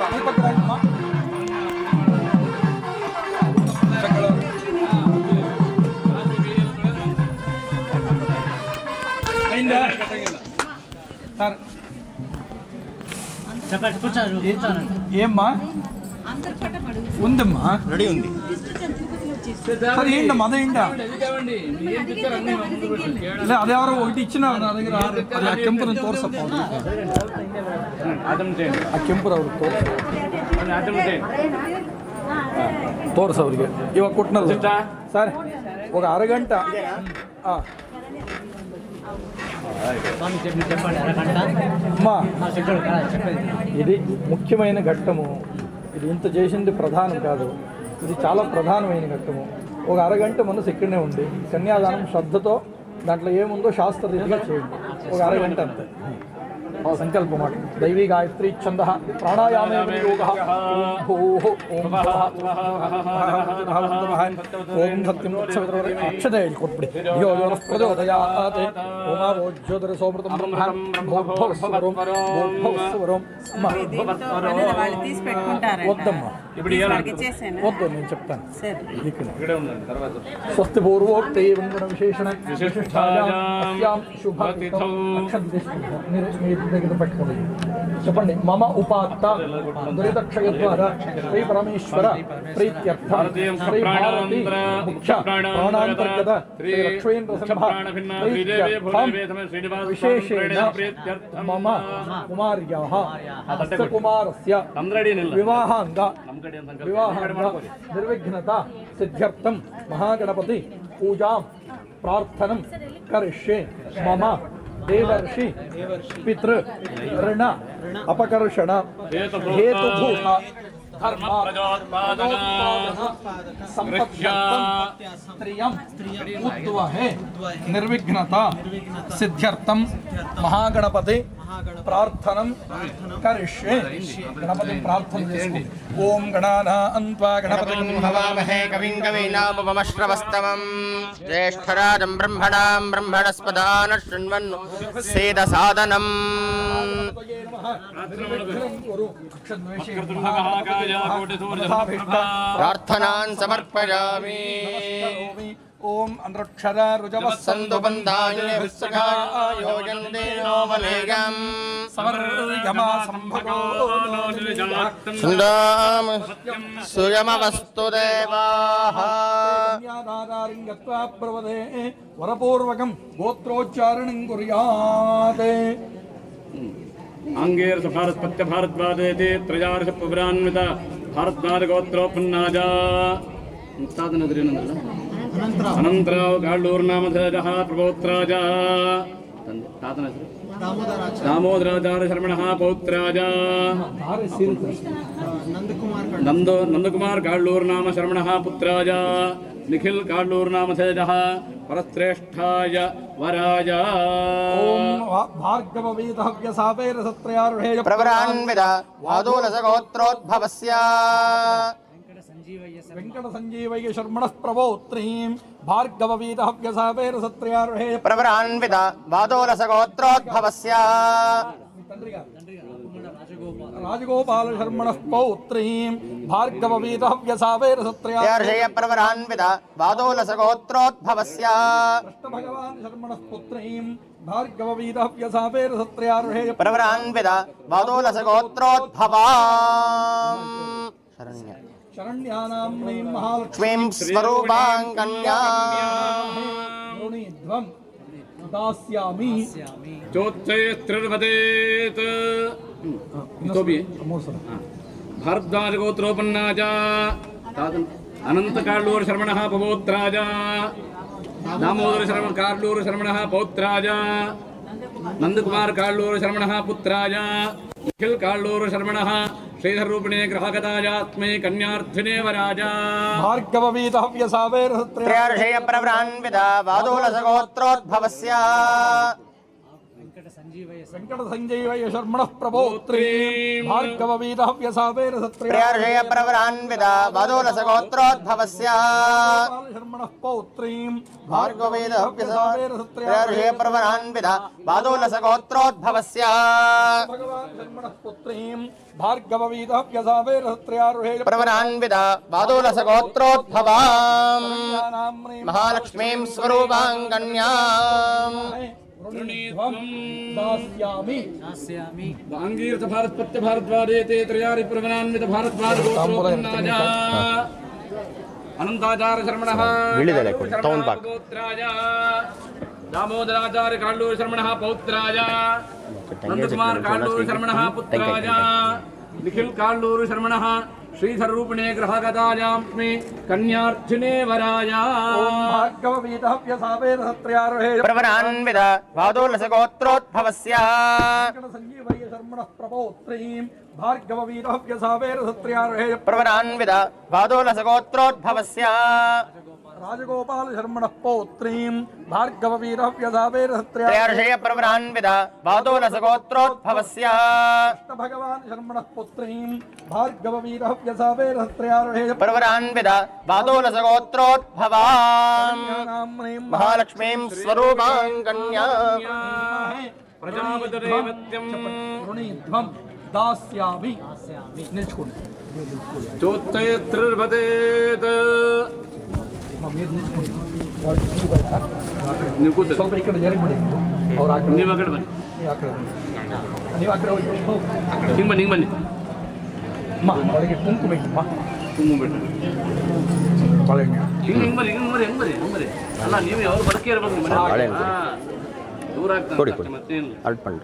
ఈ పక్క రండమ్మా. అయిందా సార్? ఏమ్మా ఉందమ్మా, రెడీ ఉంది. సరే ఏంటమ్మా అదేంటా? అదే ఎవరో ఒకటి ఇచ్చిన నా దగ్గర అది ఆ కెంపుని తోర్సప్ప, ఆ కెంపు ಅವ್ರು తోర్స ಅವ್ರಿಗೆ ಇವಾಗ ಕೊಟ್ಟನಲ್ಲ ಸರ್ ఒక అరగంట. అమ్మా ఇది ముఖ్యమైన ఘట్టము, ఇది ఇంత చేసింది ప్రధానం కాదు, ఇది చాలా ప్రధానమైన ఘట్టము. ఒక అరగంట మనసు ఇక్కడనే ఉంది, కన్యాదానం శ్రద్ధతో దాంట్లో ఏముందో శాస్త్రరీతిగా చేయండి. ఒక అరగంట అంతే. సంకల్ప మాట దైవీ గాయత్రీ ఛంద ప్రాణాయామే యోగ ఓం ఓం సత్యం అక్షతే కొట్ಬಿಡಿ యో యో ప్రచోదయాత్ ఓమావోజ్యోతిర సోమృతం బ్రహ్మం భోభస్వరం భోభస్వరం. వద్దమ్మా వద్దు, నేను చెప్తాను. స్వస్తి పూర్వోక్త గుణ విశేషణ విశిష్టాయాం శుభ దగ్గర పెట్టుకోండి. చెప్పండి. మమ ఉపాత్త దురితక్షయ ద్వారా శ్రీ పరమేశ్వర ప్రీత్యర్థ శ్రీ భారతి ముఖ్య ప్రాణాంతర్గత శ్రీ లక్ష్మీంద్ర సింహ విశేషేణ మమ కుమార్యాః అస్య కుమారస్య వివాహాంగ వివాహాంగ నిర్విఘ్నత సిద్ధ్యర్థం మహాగణపతి పూజాం ప్రార్థనం కరిష్యే. మమ దేవర్షి పితృ ಋಣ అపకర్షణ హేతుభూత ధర్మ సంపత్యం ఉద్వహే నిర్విఘ్నత సిద్ధ్యర్థం మహాగణపతి ప్రార్థనం కరిష్యే. గణపతి ప్రార్థన చేసుకోండి. ఓం గణానాం త్వా గణపతిం హవామహే కవిం కవీనాముపమశ్రవస్తమం జ్యేష్ఠరాజం బ్రహ్మణాం బ్రహ్మణస్పదాన శృణ్వన్ సేద సాదనం. ప్రార్థనాన్ సమర్పయామి. ఓం అనృక్షర రుజవస్సందు బంధాయోజందేనోమలేగం సమర్యమా సంభగో సుందామ సుయమవస్తు దేవాః. బ్రవదే వరపూర్వకం గోత్రోచ్చారణం కుర్యాత్. आंगेर भारतपत्य भारद्वादेति त्रयार्ष पुरान्वित भारद्वाद गोत्रोपन्नाज तादनद्रेनंद्रला अनंतराव गाळूर नामधेजः प्रपौत्राज तादन दामोदराचार्य शर्मणः पौत्राज नंदो नंदकुमार गाळूर नाम शर्मणः पुत्राज निखिल गाळूर नामधेजः परश्रेष्ठाय वराज. ओम भार्गववेदहव्यसावेर सत्रयार्हेय प्रवरान्वित वादोलसगोत्रोद्भवस्य वेंकट संजीवय शर्मणः प्रवोत्रीं भार्गववेदहव्यसावेर सत्रयार्हेय प्रवरान्वित वादोलसगोत्रोद्भवस्य राजगोपाल शर्मणः पौत्रीं भार्गववेदहव्यसावेर सत्रयार्हेय प्रवरान्वित वादोलसगोत्रोद्भवस्य कृष्ण भगवान शर्मणः पुत्रीं भार्गववेदहव्यसावेर सत्रयार्हेय प्रवरान्वित वादोलसगोत्रोद्भवां शरण्य शरण्यानां नीं महालक्ष्मीं स्वयं स्वरूपां कन्यां ऋणीध्वं दास्यामि. चोत्तैस्त्रिर्वदेत् तो भी भारद्वाज गोत्रोपन्नाज अनंत काळूर शर्मणः पौत्राज दामोदर शर्मण काळूर शर्मणः पौत्राज नंदकुमार काळूर शर्मणः पुत्राज निखिल काळूर शर्मणः श्रीधरूपिणे ग्रहगतायात्मे कन्यार्थिने वराज. भार्गववेदहव्यसावेर त्रयार्षेय प्रवरान्वित वादोलसगोत्रोद्भवस्य ವೆಂಕಟ ಸಂಜೀವಯ ಶರ್ಮಣಃ ಪ್ರಭೋತ್ರೀ ಭಾರ್ಗವವೀದ ಹವ್ಯಸಾವೇರ ಸತ್ರ್ಯಾರ್ಷಯ ಪ್ರವರಾನ್ವಿತ ವಾದೋಲಸಗೋತ್ರೋದ್ಭವಸ್ಯ ಶರ್ಮಣಃ ಪೌತ್ರೀಂ ಭಾರ್ಗವವೀದ ಹವ್ಯಸಾವೇರ ಸತ್ರ್ಯಾರ್ಷಯ ಪ್ರವರಾನ್ವಿತ ವಾದೋಲಸಗೋತ್ರೋದ್ಭವಸ್ಯ ಭಗವಾನ್ ಶರ್ಮಣಃ ಪುತ್ರೀಂ ಭಾರ್ಗವವೀದ ಹವ್ಯಸಾವೇರ ಸತ್ರ್ಯಾರ್ಷಯ ಪ್ರವರಾನ್ವಿತ ವಾದೋಲಸಗೋತ್ರೋದ್ಭವಾಂ ಮಹಾಲಕ್ಷ್ಮೀಂ ಸ್ವರೂಪಾಂಗಣ್ಯಾಂ दास्यामि भांगीर्थ भारतपत्य भारद्वारेते त्रयारि प्रवनान्वित भारद्वार गोत्रोपन्नाजा अनंताचार्य शर्मणः गोत्राजा दामोदराचार्य काळ्ळूर शर्मणः पौत्राजा नंदकुमार काळ्ळूर शर्मणः पुत्राजा निखिल काळ्ळूर शर्मणः श्रीधर रूपिणे ग्रहगतायास्मि कन्यार्थिने वराया भार्गववीद हव्यसावेर सत्र्यार्षे प्रवरान्वित वादोलसगोत्रोद्भवस्य संजीवय शर्मणः प्रपौत्रीं भार्गववीद हव्यसावेर सत्र्यार्षे प्रवरान्वित वादोलसगोत्रोद्भवस्य राजगोपाल शर्मणः पौत्रीं भार्गववीद हव्यसावेर सत्र्यार्षे प्रवरान्वित वादोलसगोत्रोद्भवस्य भगवान शर्मणः पुत्रीं भार्गववीद हव्यसावेर सत्र्यार्षे प्रवरान्वित वादोलसगोत्रोद्भवां महालक्ष्मीं स्वरूपांगण्यां प्रजापतिरेवत्यं वृणीध्वं दास्यामि निल्चुकोंडि चोत्तयत्रिर्भतेत् ನೀವು ಕೂತು ಸ್ವಲ್ಪ ಈ ಕಡೆ ಜರಿ ಬಿಡಿ ಅವ್ರು ಆ ಕಡೆ ನೀವು ಆ ಕಡೆ ಬನ್ನಿ ನೀವು ಆ ಕಡೆ ನೀವು ಆ ಕಡೆ ಹೋಗಿ ಹಿಂಗೆ ಬನ್ನಿ ಹಿಂಗೆ ಬನ್ನಿ ಅಮ್ಮ ಅವರಿಗೆ ಕುಂಕುಮ ಇಟ್ಟಮ್ಮ ಕುಂಕುಮ ಬಿಟ್ಟು ಬಾಳೆಹಣ್ಣು ಹಿಂಗೆ ಹಿಂಗೆ ಬನ್ನಿ ಹಿಂಗೆ ಬನ್ನಿ ಹೆಂಗೆ ಬನ್ನಿ ಹೆಂಗೆ ಬನ್ನಿ ಅಲ್ಲ ನೀವು ಅವ್ರು ಬದುಕಿ ಇರ್ಬೇಕು ನಿಮ್ಮ ಮನೆ ದೂರ ಆಗ್ತದೆ ಮತ್ತೇನು ಅಲ್ಟ್ ಪಂಡು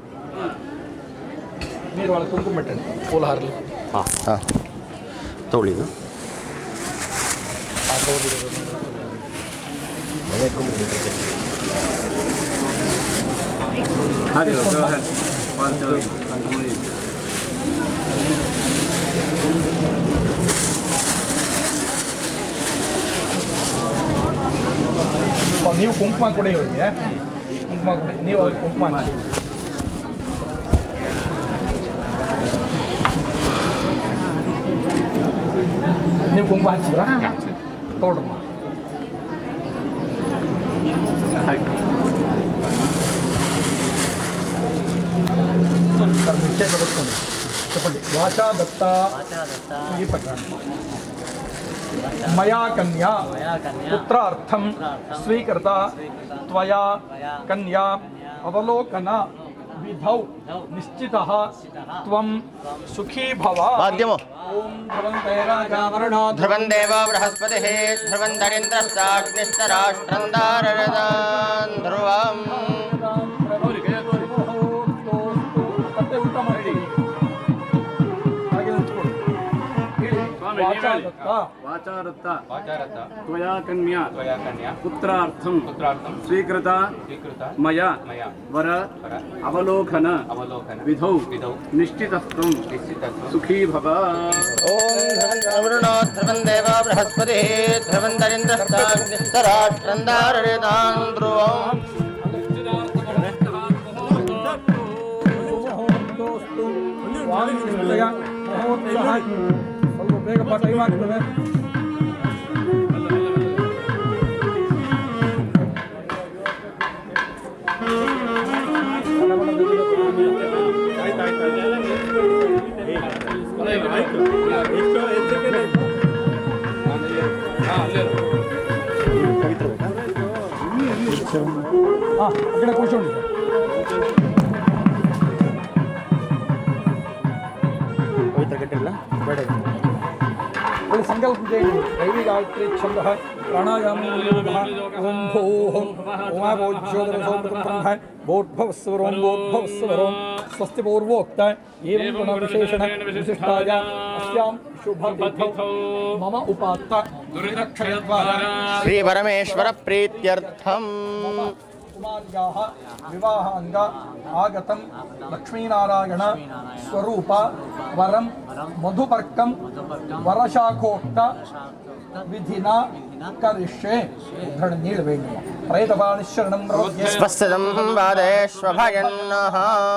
ನೀರು ಒಳಗೆ ಕುಂಕುಮ ಬಿಟ್ಟಂడి ಪೂಲ ಹಾರಲಿ ಹಾಂ ಹಾಂ ತೊಗೊಳ್ಳಿದು ಹಾಗೆ ನೀವು ಕುಂಕುಮ ಕೊಡಿ ಇವರಿಗೆ ಕುಂಕುಮ ಕೊಡಿ ನೀವು ಅವ್ರಿಗೆ ಕುಂಕುಮ ಹಚ್ಚಿ ನೀವು ಕುಂಕುಮ ಹಚ್ಚಿದ್ರಾ ತಗೊಳ್ರಮ್ಮ ನಿಶ್ಚಯ ಬದುಕೊಂಡು చెప్పండి వాచా దత్త ఈ ప్రకారం మయా కన్యా పుత్రార్థం స్వీకృత త్వయా కన్యా అవలోకన విధౌ నిశ్చితః త్వం సుఖీ భవ వాద్యము ఓం ధ్రువంతే రాజావరుణో ధ్రువం దేవో బృహస్పతిః ధ్రువం ధరింద్రశ్చాగ్నిశ్చరాష్ట్రం దారరదాన్ ధ్రువం वाचारत्त त्वया कन्या पुत्रार्थं स्वीकृत मया वर अवलोकन विधौ निश्चितस्त्वं सुखी भव वरुणो ध्रुवं देवो बृहस्पतिः ध्रुवं धरीन्द्रश्चाग्निश्चराष्ट्रं दाररदान् ध्रुवम् ಸ್ವಲ್ಪ ಬೇಗ ಟೈಮ್ ಆಗ್ತದೆ ಹಾಂ ಆ ಕಡೆ ಕೂರ್ಚೋಂಡಿ संकल्प दैवी गायत्री छंद प्राणायाम ओम भूः ओमावोज्योतिरसोमृतं बोद्भवस्वरों बोद्भवस्वरों स्वस्ति पूर्वोक्त एवं गुणविशेषण विशिष्टाय अस्यां शुभतिथौ मम उपात्त श्री परमेश्वर प्रीत्यर्थम కుమార్యాః వివాహాంగ ఆగతం లక్ష్మీనారాయణ స్వరూప వరం మధుపర్కం వరశాఖోక్త విధినా కరిష్యే ఉద్ధరణ నీಳవేణಿ ప్రేతపాణి శరణం స్వస్తిదం వాదేష్వభయన్నః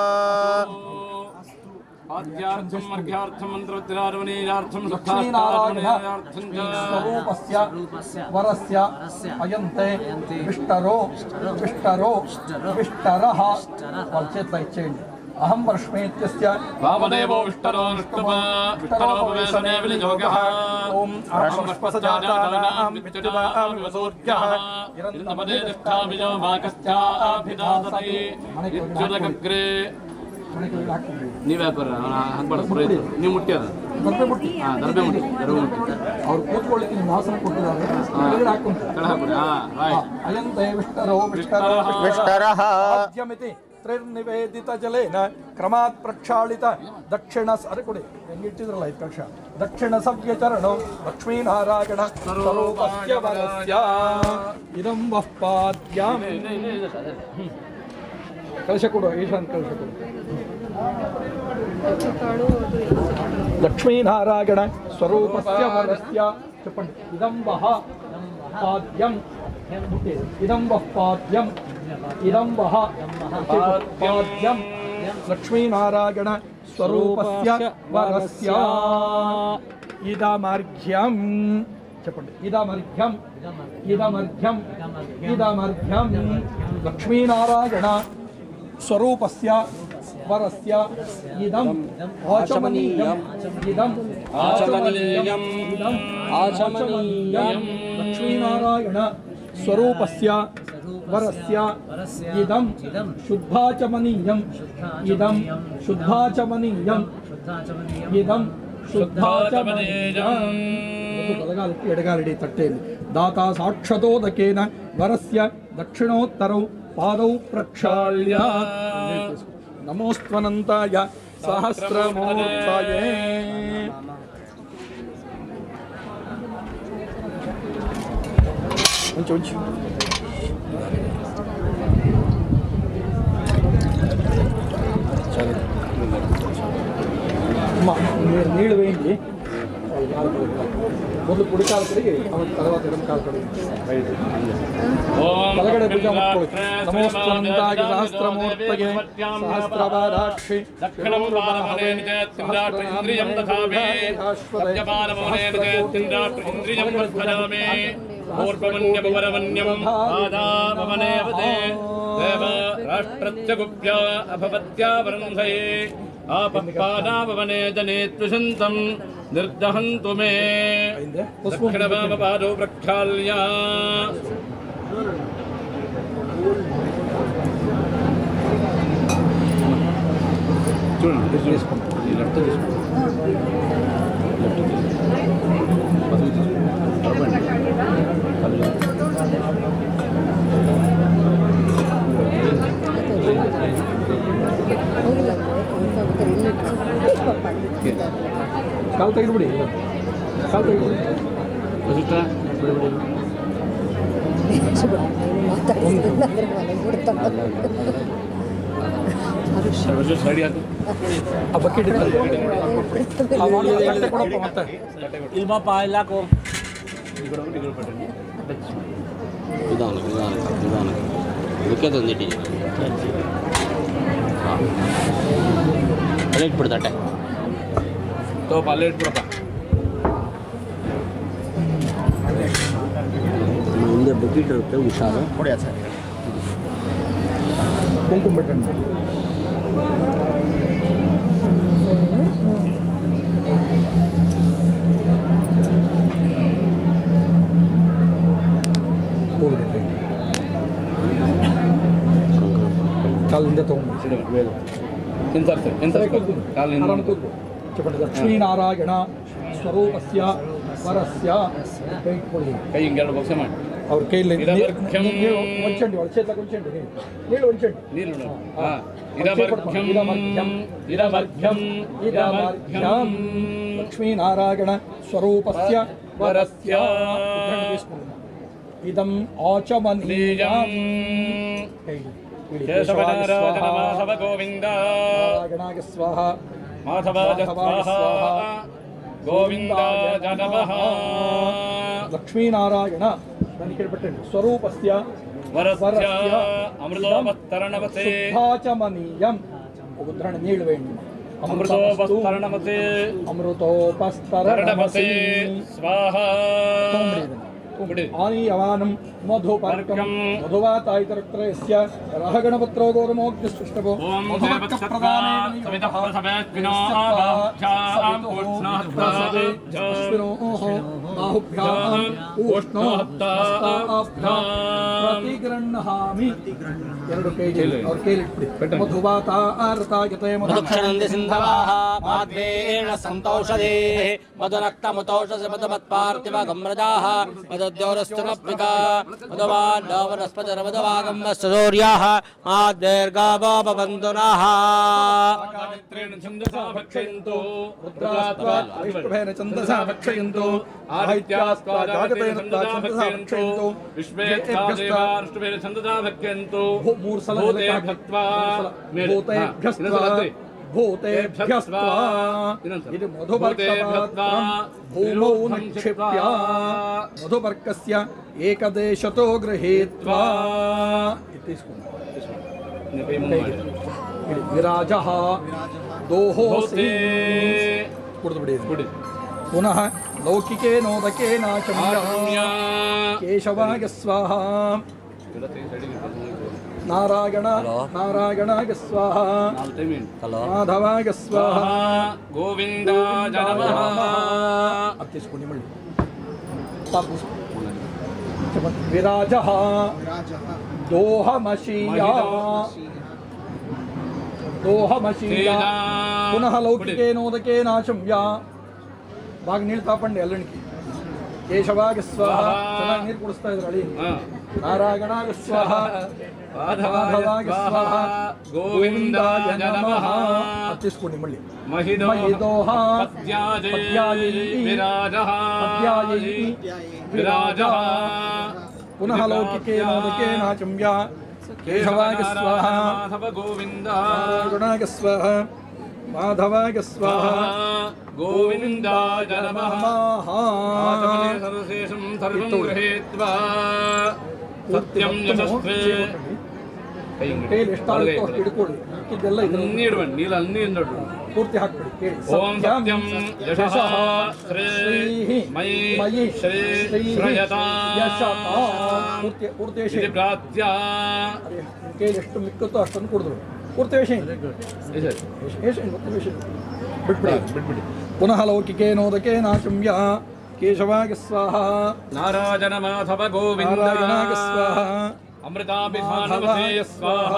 ఆద్యార్థం మర్ఘ్యార్థం మంత్రోద్రారవణీయార్థం లక్ష్మీనారాయణ స్వరూపస్య వరస్య అయంతే విష్టరో విష్టరో విష్టరః వాళ్ళ చేతిలో ఇచ్చేయండి అహం వర్ష్మేత్యస్య వామదేవో విష్టరో విష్ణువా విష్టరో భవేశనే వినియోగః ఓం అహంష్పసజాతానాం విద్యుదాం వివసూర్యః ఇరంతపదే దిష్టాభిజో మాకశ్చాభిదాసతి విద్యుదగ్రే ನೀವೇ ಬರ್ರ ಹಂಗೆ ಪುರೋಹಿತರು ನೀವು ಮುಟ್ಟ್ಯಾರ ದರ್ಬೆ ಮುಟ್ಟಿ ಹಾಂ ದರ್ಬೆ ಮುಟ್ಟಿ ದರ್ಬೆ ಮುಟ್ಟಿ ಅವ್ರು ಕೂತ್ಕೊಳ್ಳಿಕ್ಕೆ ನಿಮ್ಮ ಆಸನ ಕೊಟ್ಟಿದ್ದಾರೆ ಕೆಳಗಡೆ ಹಾಕ್ಕೊಂಡು ಕೆಳ ಹಾಕ್ಬಿಡಿ ಹಾಂ ರೈಟ್ ಅಯಂತೆ ವಿಷ್ಟರೋ ವಿಷ್ಟರೋ ವಿಷ್ಟರಃ ಆದ್ಯಮಿತಿ ತ್ರಿರ್ನಿವೇದಿತ ಜಲೇನ ಕ್ರಮಾತ್ ಪ್ರಕ್ಷಾಳಿತ ದಕ್ಷಿಣ ಅರೆ ಕೊಡಿ ಹೆಂಗಿಟ್ಟಿದ್ರಲ್ಲ ಇದು ಕಕ್ಷ ದಕ್ಷಿಣ ಸವ್ಯ ಚರಣೋ ಲಕ್ಷ್ಮೀನಾರಾಯಣ ಸ್ವರೂಪಸ್ಯ ವರಸ್ಯ ಇದಂ ವಃ ಪಾದ್ಯಾಂ ಕಲಶ ಕೊಡು ಈಶಾನ್ ಕಲಶ ಕೊಡು ಲಕ್ಷ್ಮೀನಾರಾಯಣ ಸ್ವರೂಪಸ್ಯ ವರಸ್ಯ చెప్పండి ಇದಂ ವಃ ಪಾದ್ಯಂ ಇದಂ ವಃ ಪಾದ್ಯಂ ಇದಂ ವಃ ಪಾದ್ಯಂ ಲಕ್ಷ್ಮೀನಾರಾಯಣ ಸ್ವರೂಪಸ್ಯ ವರಸ್ಯ ಇದಮರ್ಘ್ಯಂ చెప్పండి ಇದಮರ್ಘ್ಯಂ ಇದಮರ್ಘ್ಯಂ ಇದಮರ್ಘ್ಯಂ ಲಕ್ಷ್ಮೀನಾರಾಯಣ ಸ್ವರೂಪಸ್ಯ ವರಸ್ಯ ಇದಂ ಆಚಮನೀಯಂ ಇದಂ ಆಚಮನೀಯಂ ಇದಂ ಆಚಮನೀಯಂ ಲಕ್ಷ್ಮೀನಾರಾಯಣ ಸ್ವರೂಪಸ್ಯ ವರಸ್ಯ ಇದಂ ಶುದ್ಧಾಚಮನೀಯಂ ಇದಂ ಶುದ್ಧಾಚಮನೀಯಂ ಇದಂ ಶುದ್ಧಾಚಮನೀಯಂ ಬಲಗಾಲಕ್ಕೆ ಎಡಗಾಲಿಡಿ ತಟ್ಟೆಯಲ್ಲಿ ದಾತ ಸಾಕ್ಷತೋದಕೇನ ವರಸ್ಯ ದಕ್ಷಿಣೋತ್ತರೌ ಪಾದೌ ಪ್ರಕ್ಷಾಳ್ಯ ನಮೋಸ್ತ್ವನಂತಾಯ ಸಹಸ್ರಮೂರ್ತಾಯೇ ఉంచు ఉంచు అమ్మ మీరు నీళ్ళు వేయండి ಮೊದಲು ಕುಡಿ ಕಾಲು ಕಡೆಗೆ ಅವನ తర్వాత ಎಡಮ ಕಾಲು ಕಡೆಗೆ ಬಲಗಡೆ ಭುಜ ಮುಟ್ಕೊಳ್ಳಿ ನಮೋಸ್ತಂತಾಯ ಸಹಸ್ರಮೂರ್ತಯೇ ಸಹಸ್ರವಾರಾಕ್ಷಿ ದಕ್ಷಿಣಂ ಬಾಲಮನೆ ನಿಜೇಂದ್ರಾಕ್ಷ ಇಂದ್ರಿಯಂ ದಧಾಮಿ ಸತ್ಯಪಾಲಮನೆ ನಿಜೇಂದ್ರಾಕ್ಷ ಇಂದ್ರಿಯಂ ವರ್ಧಯಾಮಿ ಪೂರ್ವಮನ್ಯಪರಮನ್ಯಂ ಆದಾಮವನೇವತೆ ದೇವ ರಾಷ್ಟ್ರಸ್ಯ ಗುಪ್ಯ ಅಭವತ್ಯಾವರಂಧಯೇ आपपादावने जने त्रिशन्तं निर्दहन्तु मे दक्षिणवामपादौ प्रक्षाल्य ಕಾಲು ತೆಗೆದುಬಿಡಿ ಕಾಲು ತೆಗೆದುಬಿಡಿ ಆ ಬಕೆಟ್ ಕೊಡಪ್ಪ ಮತ್ತೆ ಇಲ್ಮಪ್ಪ ಇಲ್ಲಾಕೋ ನಿಧಾನ ನಿಧಾನ ನಿಧಾನ ಇದಕ್ಕೆ ತಂದಿಟ್ಟಿ ಅಲ್ಲೇ ಇಟ್ಬಿಡು ತಟ್ಟೆ ತೋಪ ಅಲ್ಲೇ ಇಟ್ಬಿಡಪ್ಪ ಮುಂದೆ ಬಕೆಟ್ ಇರುತ್ತೆ ಹುಷಾರು ಕೊಡಿಯಾ ಸರ್ ಕುಂಕುಮ ಬಿಟ್ಟಣ್ಣ ಕಾಲಿಂದ ತಗೊಂಡು చెప్పండి లక్ష్మీనారాయణ స్వరూపస్య వరస్య ಕೈ ಹಿಂಗೆರಡು ಬೊಕ್ಸೆ ಮಾಡಿ ಅವ್ರ ಕೈಯಲ್ಲಿ ಒಂಚಂಡಿ వాళ్ళ చేతిలోకి ఉంచండి నీళ్ళు ఉంచండి నీళ్ళు ఇదమర్ఘ్యం ఇదమర్ఘ్యం ఇదమర్ఘ్యం లక్ష్మీనారాయణ స్వరూపస్య వరస్య ಇದಂ ಆಚಮನೀಯಂ ಕೇಶವನಾರಾಯಣ ಮಾಧವ ಗೋವಿಂದ ಗಣಾಯ ಸ್ವಾಹ ಮಾಧವಾಯ ಸ್ವಾಹ ಗೋವಿಂದಾಯ ನಮಃ. ಲಕ್ಷ್ಮೀನಾರಾಯಣ ನಾನು ಕೇಳ್ಬಿಟ್ಟೇನೆ ಸ್ವರೂಪಸ್ಯ ವರಸ್ಯ ಅಮೃತೋಪಸ್ತರಣವತೆ ಶುದ್ಧಾಚಮನೀಯಂ ಉದ್ಧರಣ ನೀಳುವೇಣಿ ಅಮೃತೋಪಸ್ತರಣವತೆ ಅಮೃತೋಪಸ್ತರಣವತೆ ಸ್ವಾಹ ಆನೀಯಮಾನಂ ಮಧುಪರ್ಕಂ ಮಧುವಾತಾಯಿತರತ್ರಯಸ್ಯ ರಹಗಣಪತ್ರೋ ಗೌರಮೋಗ್ನಿಸ್ಪೃಷ್ಟವೋ ಪ್ರತಿಗೃಹಾಮಿ ಎರಡು ಕೈಗೆ ಅವ್ರ ಕೈಲಿಟ್ಬಿಡಿ ಮಧುವಾತಾರತಾಯತೆ ಮಧುಕ್ಷಣಂದಿ ಸಿಂಧವಾಃ ಮಾಧ್ವೇನ ಸಂತೋಷದೇ ಮಧುರಕ್ತಮುತೋಷಸ ಮಧುಮತ್ಪಾರ್ಥಿವ ಗಮ್ರಜಾಃ ಮಧುದ್ಯೋರಸ್ತುನಪ್ಪಿಕಾ ಮಧುವಾನ್ನವನಸ್ಪತಿರಮಧುವಾಗಮ್ಮಸ್ಸೂರ್ಯಾಃ ಮಾದ್ವೇರ್ಗಾವೋ ಭವಂತುನಃ. ಭಕ್ಷಯಂತು ರುದ್ರಾಸ್ತ್ವಾಷ್ಟುಭೇನ ಛಂದಸಾ ಭಕ್ಷಯಂತು ಆದಿತ್ಯಾಸ್ತ್ವಾಜಾಗತೇನ ಛಂದಸಾ ಭಕ್ಷಯಂತು ವಿಶ್ವೇತ್ಯಾದೇವಾಷ್ಟುಭೇನ ಛಂದಸಾ ಭಕ್ಷಯಂತು ಮೂರು ಸಲ ಭೂತೇಭ್ಯಸ್ತ್ವಾ ಭೂತೇಭ್ಯಸ್ತ್ವಾ ಭೂತೇಭ್ಯಸ್ತ್ವಾ ಇದು ಮಧುಪರ್ಕಪಾತ್ರಂ ಭೂಮೌ ನಿಕ್ಷಿಪ್ಯ ಮಧುಪರ್ಕಸ್ಯ ಏಕದೇಶತೋ ಗೃಹೀತ್ವಾ ವಿರಾಜಃ ದೋಹೋಸಿ ಕುಡಿದು ಬಿಡಿ. ಪುನಃ ಲೌಕಿಕೇನೋದಕೇನಾಚಮ್ಯ ಕೇಶವಾಯ ಸ್ವಾಹ ನಾರಾಯಣ ನಾರಾಯಣಾಯ ಸ್ವಾಹ ಮಾಧವಾಯ ಸ್ವಾಹ ಗೋವಿಂದಾಯ ನಮಃ. ಅತ್ತಿಸ್ಕೊಂಡು ಮಳ್ಳಿ ವಿರಾಜಃ ದೋಹಮಶೀಯ ದೋಹಮಶೀಯ ಪುನಃ ಲೌಕಿಕೇನೋದಕೇನಾಚಮ್ಯ ಬಾಗ ನೀರು ತಾಪಂಡೆ ಅಲ್ಲಣಿಕೆ ಕೇಶವಾಯ ಸ್ವಾಹ ಚೆನ್ನಾಗಿ ನೀರು ಕುಡಿಸ್ತಾ ಇದ್ರು ಅಳಿ ನಾರಾಯಣಾಯ ಸ್ವಾಹ ಮಾಧವಾಯ ಸ್ವಾಹ ಗೋವಿಂದಾಯ ನಮಃ. ಅತ್ತಿಸ್ಕೊಂಡು ಮಳ್ಳಿ ಮಹಿದೋಹ ವಿರಾಜಃ ವಿರಾಜಃ ಪುನಃ ಲೌಕಿಕೇನೋದಕೇನಾಚಮ್ಯ ಕೇಶವಾಯ ಸ್ವಾಹ ಮಾಧವ ಗೋವಿಂದ ಗಣಾಯ ಸ್ವಾಹ ಮಾಧವಾಯ ಸ್ವಾಹ ಗೋವಿಂದಾಯ ನಮಃ. ಸರ್ವಶೇಷಂ ಸರ್ವಂ ಗೃಹೀತ್ವಾ ಸತ್ಯಂ ಯಶಸ್ವೇ ಕೈಲಿ ಎಷ್ಟಾಗುತ್ತೋ ಅಷ್ಟು ಹಿಡ್ಕೊಳ್ಳಿ ಇದೆಲ್ಲ ಅನ್ನಿ ಇಡುವನ್ ನೀಲ ಅನ್ನಿ ನೋಡು ಪೂರ್ತಿ ಹಾಕ್ಬಿಡಿ ಕೇಳಿ ಓಂ ಸತ್ಯಂ ಯಶಃ ಶ್ರೀ ಮಯಿ ಶ್ರೀ ಶ್ರಯತಾ ಪೂರ್ತಿ ಪೂರ್ತಿ ವಿಷಯ ಇದು ಪ್ರಾತ್ಯ ಕೈಲಿ ಎಷ್ಟು ಮಿಕ್ಕುತ್ತೋ ಅಷ್ಟನ್ನು ಕುಡಿದ್ರು ಪೂರ್ತಿ ವಿಷಯ ಬಿಟ್ಬಿಡಿ ಬಿಟ್ಬಿಡಿ. ಪುನಃ ಲೌಕಿಕೇನೋದಕೇನಾಚಮ್ಯ ಕೇಶವಾಯ ಸ್ವಾಹ ನಾರಾಯಣ ಮಾಧವ ಗೋವಿಂದ ನಾರಾಯಣಾಯ ಸ್ವಾಹ ಅಮೃತಾಭಿಧಾನಮಸೇ ಸ್ವಾಹ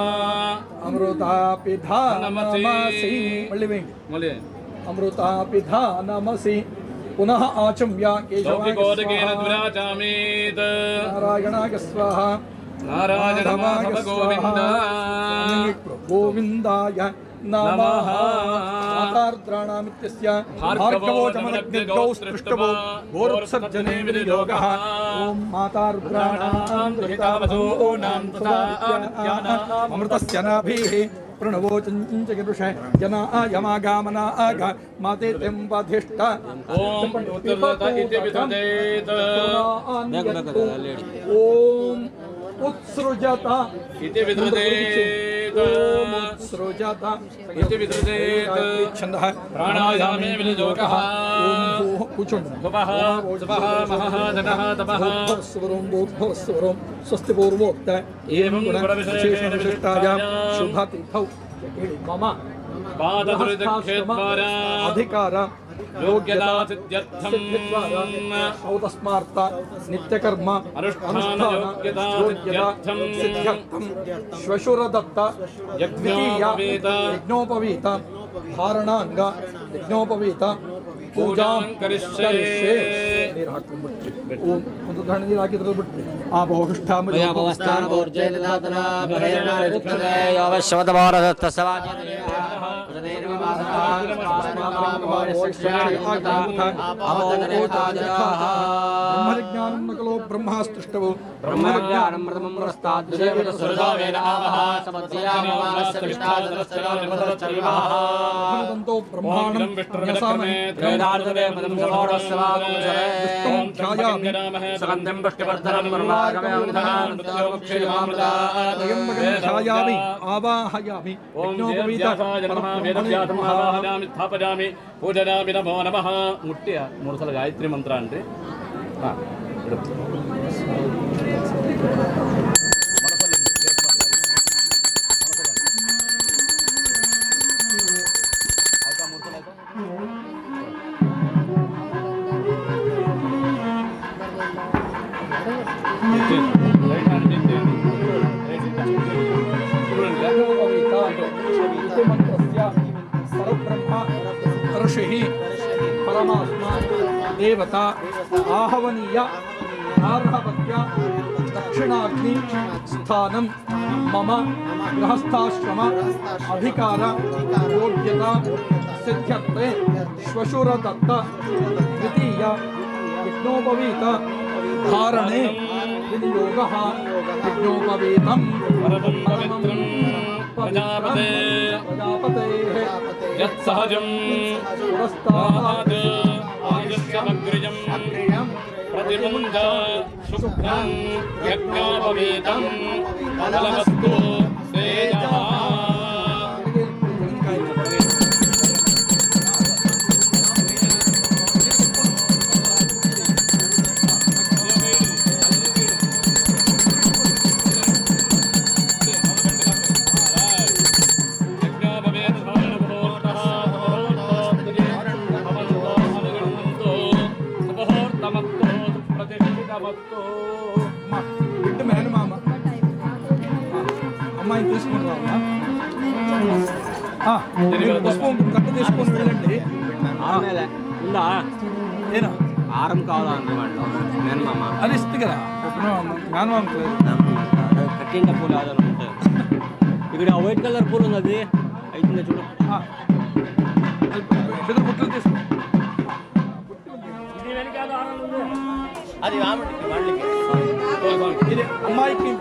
ಅಮೃತಾಪಿಧಾನಮಸಿ ಮಳ್ಳಿ ವೇಂಗಿ ಮಲೆ ಅಮೃತಾಪಿಧಾನಮಸಿ ಪುನಃ ಆಚಮ್ಯ ಕೇಶವಾಯ ಗೋದಕೇನ ದುರಾಚಾಮೇತ್ ನಾರಾಯಣಾಯ ಸ್ವಾಹ ನಾರಾಯಣ ಮಾಧವ ಗೋವಿಂದ ಗೋವಿಂದಾಯ ನಮಃ. ಮಾತಾರ್ದ್ರಾಣಾಮಿತ್ಯಸ್ಯ ಭಾರ್ಗವೋ ಚಮನಗ್ನಿರ್ಗೌ ಸ್ಪೃಷ್ಟವೋ ಗೋರುತ್ಸರ್ಜನೆ ವಿನಿಯೋಗಃ. ಓಂ ಮಾತಾರ್ದ್ರಾಣಾಂ ಗೃಹೀತಾವಧೂನಾಂ ತಥಾ ಆದಿತ್ಯಾನಾಂ ಅಮೃತಸ್ಯ ನಾಭಿಃ ಪ್ರಣವೋ ಚಂಚಗಿರುಷ ಜನಾ ಯಮಾಗಾಮನಾ ಆಗ ಮಾತೇತ್ಯಂಬಧಿಷ್ಠ ಓಂ ಉತ್ತರತ ಇತಿ ವಿಧದೇತ ಓಂ ಉತ್ಸೃಜತ ಇತಿ ವಿಧದೇತ ಓಂ ಉತ್ಸೃಜತ ಇತಿ ವಿಧದೇತ ಛಂದಃ ಪ್ರಾಣಾಯಾಮೇ ವಿನಿಯೋಗಃ. ಓಂ ಕೂಚುಂಡು ಭವಃ ಭವಃ ಮಹಃ ಜನಃ ತಪಃ ಸ್ವರಂ ಸ್ವರಂ ಸ್ವಸ್ತಿ ಪೂರ್ವೋಕ್ತ ಏವಂ ಗುಣವಿಶೇಷ ವಿಶಿಷ್ಟಾಯಾಂ ಶುಭತಿಥೌ ಮಮ ಪಾದದುರಿದಕ್ಷೇತ್ವಾರ ಅಧಿಕಾರ ಯೋಗ್ಯತಾ ಸಿದ್ಧ್ಯರ್ಥಂ ಔತಸ್ಮಾರ್ಥ ನಿತ್ಯಕರ್ಮ ಅನುಷ್ಠಾನ ಯೋಗ್ಯತಾ ಸಿದ್ಧ್ಯರ್ಥಂ ಸಿದ್ಧ್ಯರ್ಥಂ ಶ್ವಶುರದತ್ತ ಯಜ್ಞೋಪವೀತ ಯಜ್ಞೋಪವೀತ ಧಾರಣಾಂಗ ಯಜ್ಞೋಪವೀತ ಪೂಜಾಂ ಕರಿಷ್ಯೆ. ನೀರು ಹಾಕೊಂಡ್ಬಿಟ್ರಿ ಓಂ ಒಂದು ಧಣ ನೀರು ಹಾಕಿದ್ರೆ ಬಿಟ್ರಿ ಆ ಬಹುಷ್ಠಾಮ ಅವಶ್ಯವತಮಾರದತ್ತ ಸವಾಜ ब्रह्मज्ञानं न खलु ब्रह्मास्तुष्टवो ब्रह्मज्ञानं प्रथमं प्रस्ताद्विषयं सुरजो वेद आवः समत्यामवानस्तविष्ठादरश्चर्वाः ब्रह्माणं विष्णुर्यसामे वेदार्थवे पदं सभोरस्वागमचरे ध्यायामि सुगन्धिं पुष्टिवर्धनं ब्रह्मागमयं धनान् मृत्योर्मुक्षयमामृतात् ध्यायामि आवाहयामि ಸ್ಥಾಪಯಾಮಿ ಪೂಜಯಾಮಿ ನಮೋ ನಮಃ ಮುಟ್ಟಿ ಮೂರು ಸಲ ಗಾಯತ್ರಿ ಮಂತ್ರ ಅನ್ರಿ ಹಾಂ ऋषिः परमात्मा देवता आहवनीय आर्हवत्य दक्षिणाग्नि स्थानं मम गृहस्थाश्रम अधिकार योग्यता सिद्ध्यर्थे श्वशुरदत्त द्वितीय यज्ञोपवीत धारणे विनियोगः यज्ञोपवीतं प्रजापतेः यत्सहजं पुरस्तात् आयुष्यमग्रियं प्रतिमुञ्च शुक्लं यज्ञोपवीतं फलमस्तु सेजः బిడ్డ మేనమామ అమ్మాయిని తీసుకుని రావా పుష్పం కట్ట తీసుకొని వెళ్ళండి ఉందా ఏనా ఆరం కావాలంటే వాళ్ళు మేనమామ అది ఇస్తుంది కదా మేనమామ కట్టిండ పూలు ఆధారం ఉంటాయి ఇక్కడ వైట్ కలర్ పూలు ఉంది అది అవుతుంది చూడు దగ్గర బుట్టలు తీసుకో అది ఇది అమ్మాయికి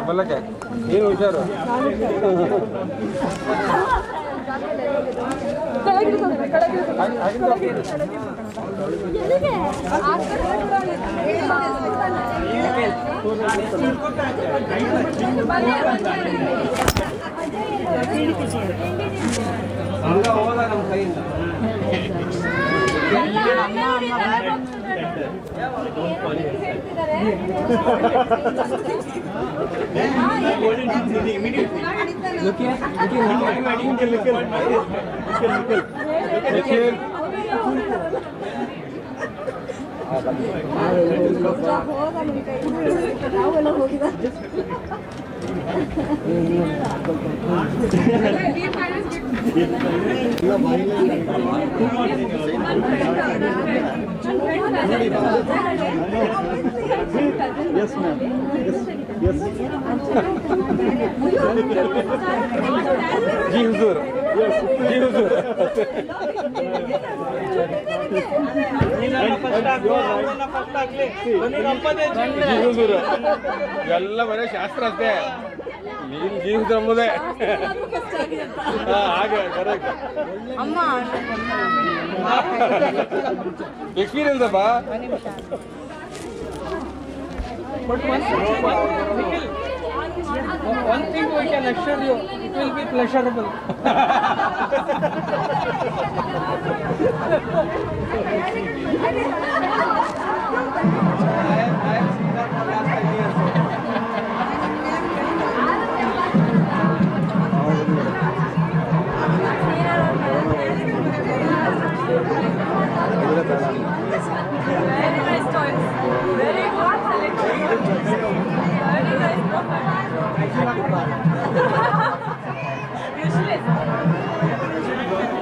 ಬಲ್ಲಕ್ಕೆ ಏನು ಹುಷಾರು ಹಂಗ ಹೋದ ನಮ್ಮ ಕೈಯಿಂದ Yes, ma'am. Yes, yes. जी हुजूर जी हुजूर जी हुजूर ಎಲ್ಲ ಬರೀ ಶಾಸ್ತ್ರ ಅಷ್ಟೇ ನೀನು ಜೀ ಹುಜೂರ್ ಅಂಬೋದೇ ಹಾಗೆ ಕರೆಕ್ಟ್ ಎಕ್ಸ್ಪೀರಿಯನ್ಸ್ ಅಪ್ಪ But one, one thing we can assure you, it will be pleasurable. Very nice toys. Very good selection. Very nice. Useless.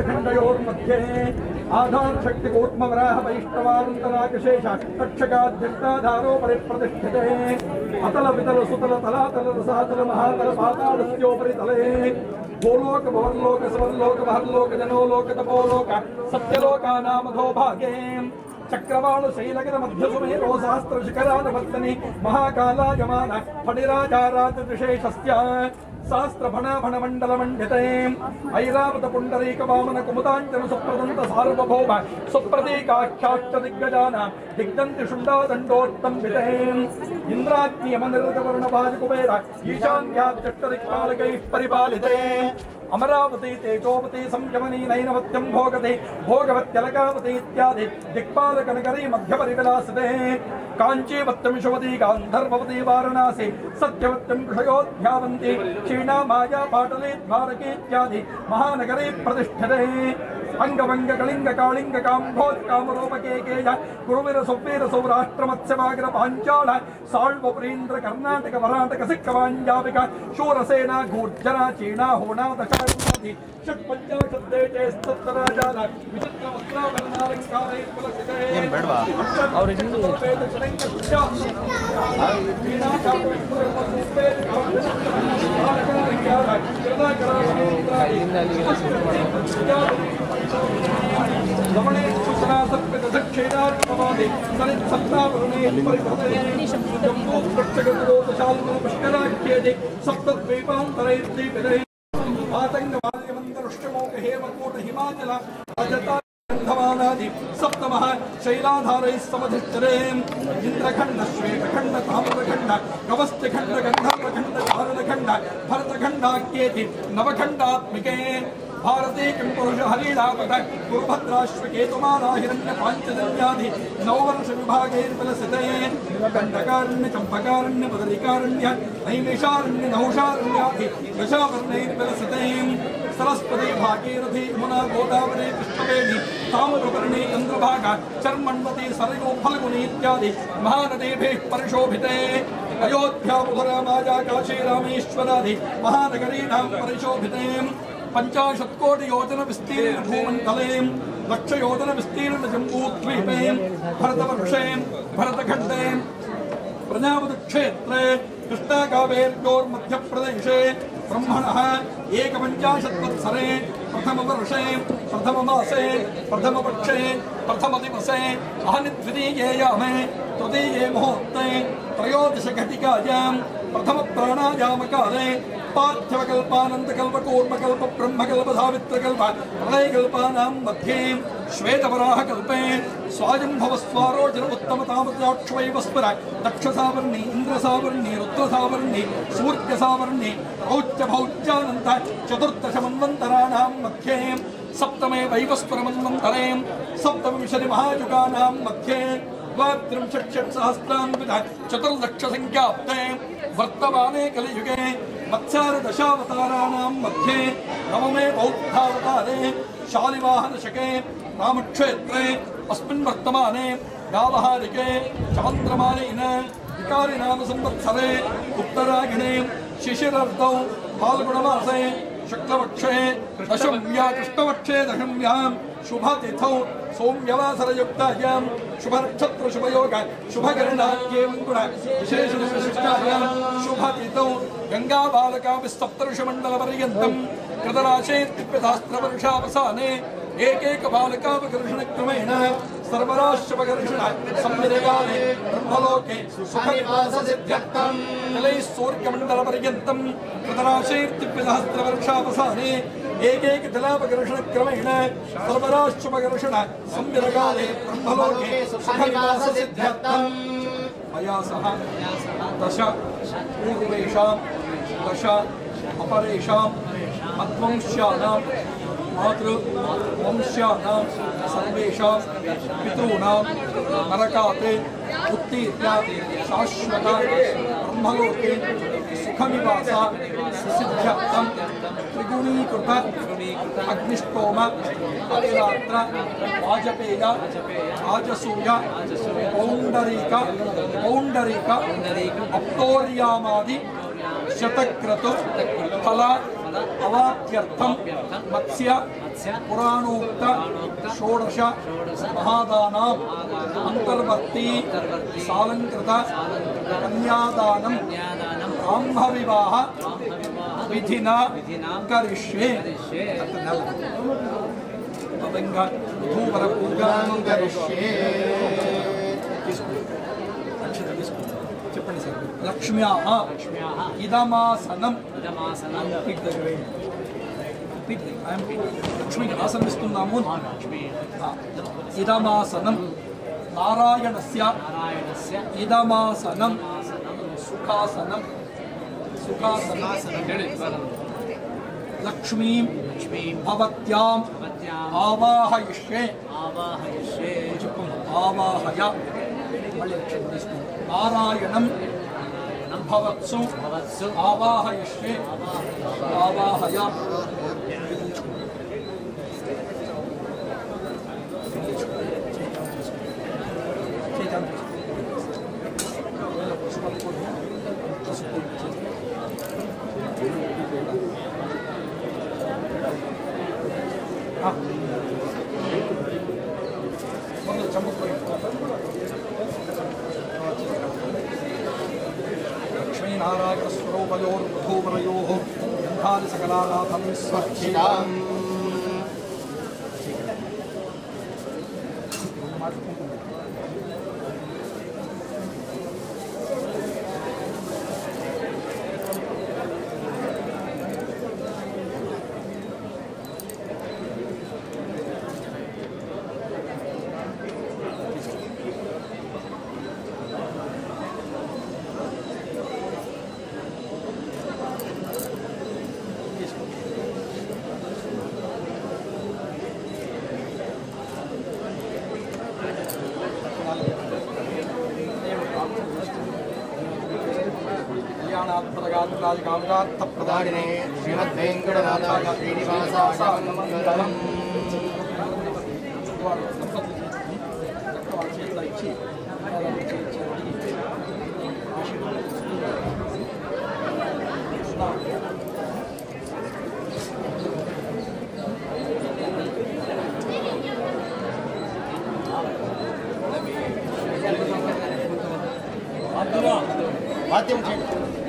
खंडयोर्मध्ये आधार शक्ति कूर्मवराह वैष्णवान्तराकशेष तक्षकाध्यक्षाधारो परिप्रतिष्ठिते अतल वितल सुतल तलातल रसातल महातल पातालस्योपरि तले भूलोक भुवर्लोक स्वर्लोक महर्लोक जनोलोक तपोलोक सत्यलोकानामधो भागे चक्रवाण शैलगिर मध्य सुमेरो सहस्र शिखरानवर्तनि महाकालायमान फणिराजाराजविशेषस्य सहस्र फण फण मंडल मंडिते ऐरावत पुंडरीक वामन कुमुदांचन सुप्रदंत सार्वभौम सुप्रतीकाख्याश्च दिग्गजान दिग्दंति शुंडादंडोत्तंबिते इंद्राज्ञ यमनिर्गत वर्णभाज कुबेर ईशान्यादिष्टदिक्पालकैः परिपालिते अमरावती तेजोवती संयमनी नैनवत्यं भोगते भोगवत्यलकावती इत्यादि दिक्पालक नगरी मध्यपरिविलासिते कांचीवत्यं शिवती गांधर्ववती वाराणसी सत्यवत्यं कृषयोध्यावन्ती क्षीणा माया पाटली द्वारकी इत्यादि महानगरी प्रतिष्ठिते अंगभंग कलिंग कालिंग काम्भोज कामरूपकेकेय कुरुवीर सुवीर सौराष्ट्र मत्स्यवागर पांचाल साल्वपुरीन्द्र कर्नाटक वराटक सिक्कवांजाबिक शूरसेना गूर्जरा चीना होना दशाधि षट्पंचाशद्देशे स्तोत्रराजान विचित्र वस्त्राभरणालंकारैः पुलसिते और हिंदू रमणे सूचना सत्पित दक्षिणात्मवादे सरित सत्तावरुणे परिभवे जम्बू वृक्षगतरो दशाल्मो पुष्कराख्येदे सप्तद्वीपान्तरैर्दीपिते आतङ्कवाद्यमन्तरुष्टमोक हेमकूट हिमाचल अजता गन्धमानादि सप्तमः शैलाधारैः समधिष्ठिरे इन्द्रखण्ड श्वेतखण्ड ताम्रखण्ड गवस्त्यखण्ड गन्धर्वखण्ड चारणखण्ड भरतखण्डाख्येति नवखण्डात्मिके भारती किंपुरुष हरिणापद गुरुभद्राश्वकेतुमाला हिरण्य पांचजन्यादि नववर्ष विभागैर्विलसिते कंडकारण्य चंपकारण्य बदरिकारण्य नैमिषारण्य नहुषारण्यादि दशावर्णैर्विलसिते सरस्वती भागीरथी यमुना गोदावरी कृष्णवेणी ताम्रपर्णी चंद्रभागा चर्मण्वती सरयू फल्गुनी इत्यादि महानदीभिः परिशोभिते अयोध्या मथुरा माया काशी रामेश्वरादि महानगरीणां परिशोभिते पंचाशत् कोटि योजन विस्तीर्ण भूमंडले लक्ष योजन विस्तीर्ण जम्बूद्वीपे भरतवर्षे भरतखंडे प्रजापति क्षेत्रे कृष्णाकावेर्योर्मध्य प्रदेशे ब्रह्मणः एकपञ्चाशत्वत्सरे प्रथमवर्षे प्रथममासे प्रथमपक्षे प्रथमदिवसे अहनिद्वितीयेयामे तृतीये मुहूर्ते त्रयोदशघटिकायां प्रथमप्राणायामकाले पार्थ्यवकल्पानन्दकल्पकूर्मकल्प ब्रह्मकल्प सावित्रकल्प प्रलयकल्पानां मध्ये श्वेतवराहकल्पे स्वायम्भवस्वारोचन उत्तमतामताक्ष्वैवस्पर दक्षसावर्णी इन्द्रसावर्णी रुद्रसावर्णी सूर्यसावर्णी रौच्यभौच्यानन्त चतुर्दशमन्वन्तराणां मध्ये सप्तमे वैवस्वरमन्वन्तरे सप्तविंशतिमहायुगानां मध्ये द्वात्रिंशत्सहस्रान्वित चतुर्लक्षसङ्ख्याप्ते वर्तमाने कलियुगे मत्स्यादशावताराणां मध्ये नवमे बौद्धावतारे शालिवाहनशके रामक्षेत्रे अस्मिन् वर्तमाने व्यावहारिके चान्द्रमानेन विकारिनाम संवत्सरे उत्तरायणे शिशिरर्धौ फाल्गुणमासे शुक्लपक्षे दशम्या कृष्णपक्षे दशम्यां शुभतिथौ सौम्यवासरयुक्तायां शुभनक्षत्र शुभयोग शुभकरणाख्येवं गुण विशेषविशिष्टायां शुभतिथौ गंगाबालकाभिसप्तऋषिमण्डलपर्यन्तं कृतराशेर्दिव्यशास्त्रवर्षावसाने एकैकबालकापकर्षणक्रमेण सर्वराश्यपकर्षण सम्मिलिकाले ब्रह्मलोके सुखनिवाससिद्ध्यर्थं कलैः सूर्यमण्डलपर्यन्तं कृतराशेर्दिव्यसहस्रवर्षावसाने एकैकजलापकर्षणक्रमेण सर्वराश्यपकर्षण सम्मिलिकाले ब्रह्मलोके सुखनिवाससिद्ध्यर्थं मया सह दश पूर्वेषां दश अपरेषां मद्वंश्यानां मातृवंश्यानां सर्वेषां पितॄणां नरकाते उत्तीर्य शाश्वत ब्रह्मलोके सुखनिवास सिद्ध्यर्थं त्रिगुणीकृत अग्निष्टोम अतिरात्र वाजपेय राजसूय पौण्डरीक पौण्डरीक अप्तोर्यामादि శతక్రతు ఫల అవాప్యర్థం మత్స్య పురాణోక్త షోడశ మహాదానాం అంతర్వర్తి సాలంకృత కన్యాదానం బ్రాహ్మ వివాహ విధినా కరిష్యే వధూవర పూజాం కరిష్యే. చెప్పండి సార్. లక్ష్మ్యా ఇదమాసనం లక్ష్మికి ఆసనం ఇస్తున్నాము. ఇదమాసనం నారాయణస్య ఇదమాసనం సుఖాసనం సుఖాసనం లక్ష్మీం భవత్యాం ఆవాహయిష్యే ఆవాహయ. నారాయణం భవత్సు ఆవాహయిష్యే ఆవాహయ. లక్ష్మీనారాయణస్వరూపయోర్వధూవరయోః గంధాది సకలానాథం స్వర్చితాం. ప్రదాయినే శ్రీమద్వేంకటనాథాయ శ్రీనివాసాయ మంగళం. వాద్యం చేయండి.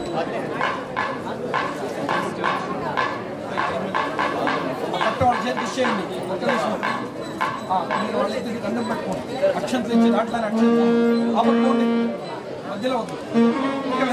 పట్టవాళ్ళు చేతి ఇచ్చేయండి. మీరు వాళ్ళ ఇద్దరికి దండం పెట్టుకోండి. అక్షంతలు ఇచ్చి దాంట్లోనే అక్షంతలు ఆ పట్టుకోండి. మధ్యలో వద్దు. ఇంకా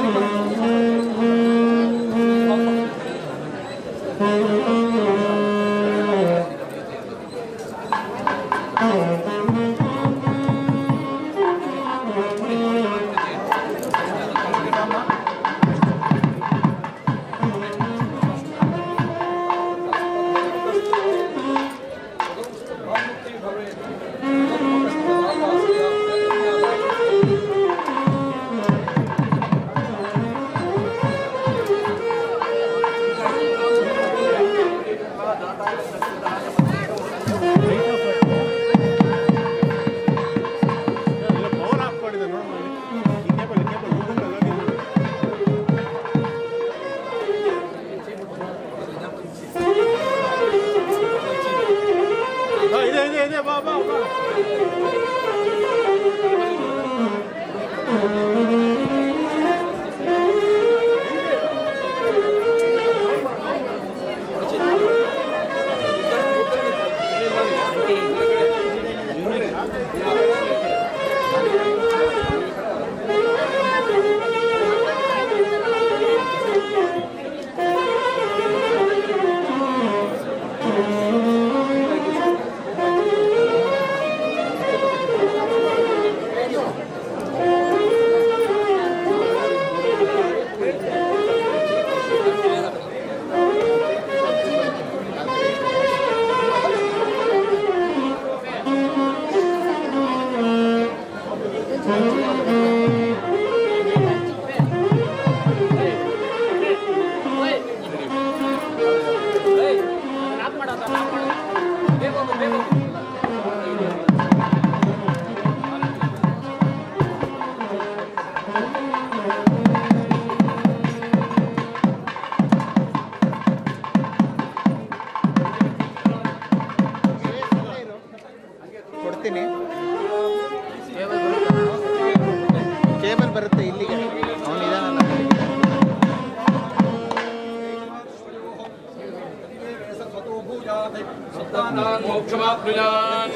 ಮೋಕ್ಷಮಾಪ್ನುಯಾನ್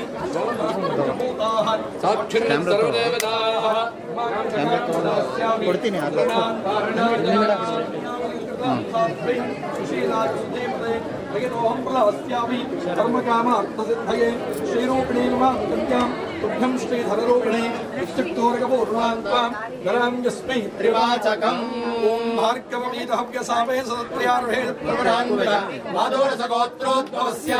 ಸಾಕ್ಷಿಣ್ ಸರ್ವದೇವತಾಃ ಕೊಡ್ತೀನಿ ಕರ್ಮಕಾಮಾರ್ಥಸಿದ್ಧಯೇ ಶ್ರೀರೂಪಿಣೀ ನಮಾಂ ತುಭ್ಯಂ ಶ್ರೀಧರರೂಪಿಣೇ ಇತ್ಯುಕ್ತೋರ್ಗಪೂರ್ವಾಂತ್ವಾಂ ಗರಾಂ ಯಸ್ಮೈ ತ್ರಿವಾಚಕಂ ಓಂ ಭಾರ್ಗವಮೀತ ಹವ್ಯಸಾಮೇ ಸದತ್ರ್ಯಾರ್ಹೇ ಪ್ರವರಾನ್ವಿತ ಮಾಧೋರಸಗೋತ್ರೋದ್ಭವಸ್ಯ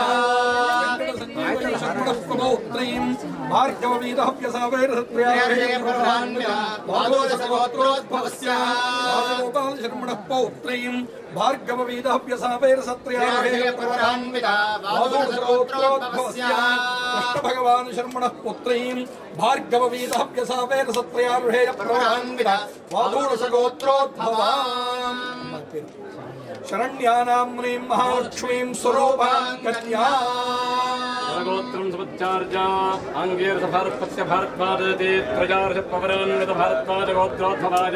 ವೆಂಕಟಸಂಜೀವನಶರ್ಮಣಃಪ್ರಭೋತ್ರೀಂ ಭಾರ್ಗವಮೀತ ಹವ್ಯಸಾಮೇ ಸದತ್ರ್ಯಾರ್ಹೇ ಪ್ರವರಾನ್ವಿತ ಮಾಧೋರಸಗೋತ್ರೋದ್ಭವಸ್ಯ ರಾಜಗೋಪಾಲಶರ್ಮಣಃ ಪೌತ್ರೀಂ ಭಾರ್ಗವಮೀತ ಹವ್ಯಸಾಮೇ ಸದತ್ರ್ಯಾರ್ಹೇ ಪ್ರವರಾನ್ವಿತ ಮಾಧೋರಸಗೋತ್ರೋದ್ಭವಸ್ಯ ಕೃಷ್ಣಭಗವಾನ್ ಶರ್ಮಣಃ ಪುತ್ರೀಂ ಭಾರ್ಗವಮೀತ ಹವ್ಯಸಾಮೇ ಸದತ್ರ್ಯಾರ್ಹೇ ಪ್ರವರಾನ್ವಿತ ಮಾಧೋರಸಗೋತ್ರೋದ್ಭವಾಂ ಶರಣ್ಯಾನಾಂ ಮ್ರೀಂ ಮಹಾಲಕ್ಷ್ಮೀಂ ಸ್ವರೂಪಾಂ ಕನ್ಯಾ ಗೋತ್ರಂ ಸಮುಚ್ಚಾರ್ಯ ಅಂಗೇರ್ಥ ಭಾರತ್ಪತ್ಯ ಭಾರತ್ವಾದತೆ ಪ್ರಜಾರ್ಷ ಪವರಾನ್ವಿತ ಭಾರತ್ವಾದ ಗೋತ್ರೋದ್ಭವಾಯ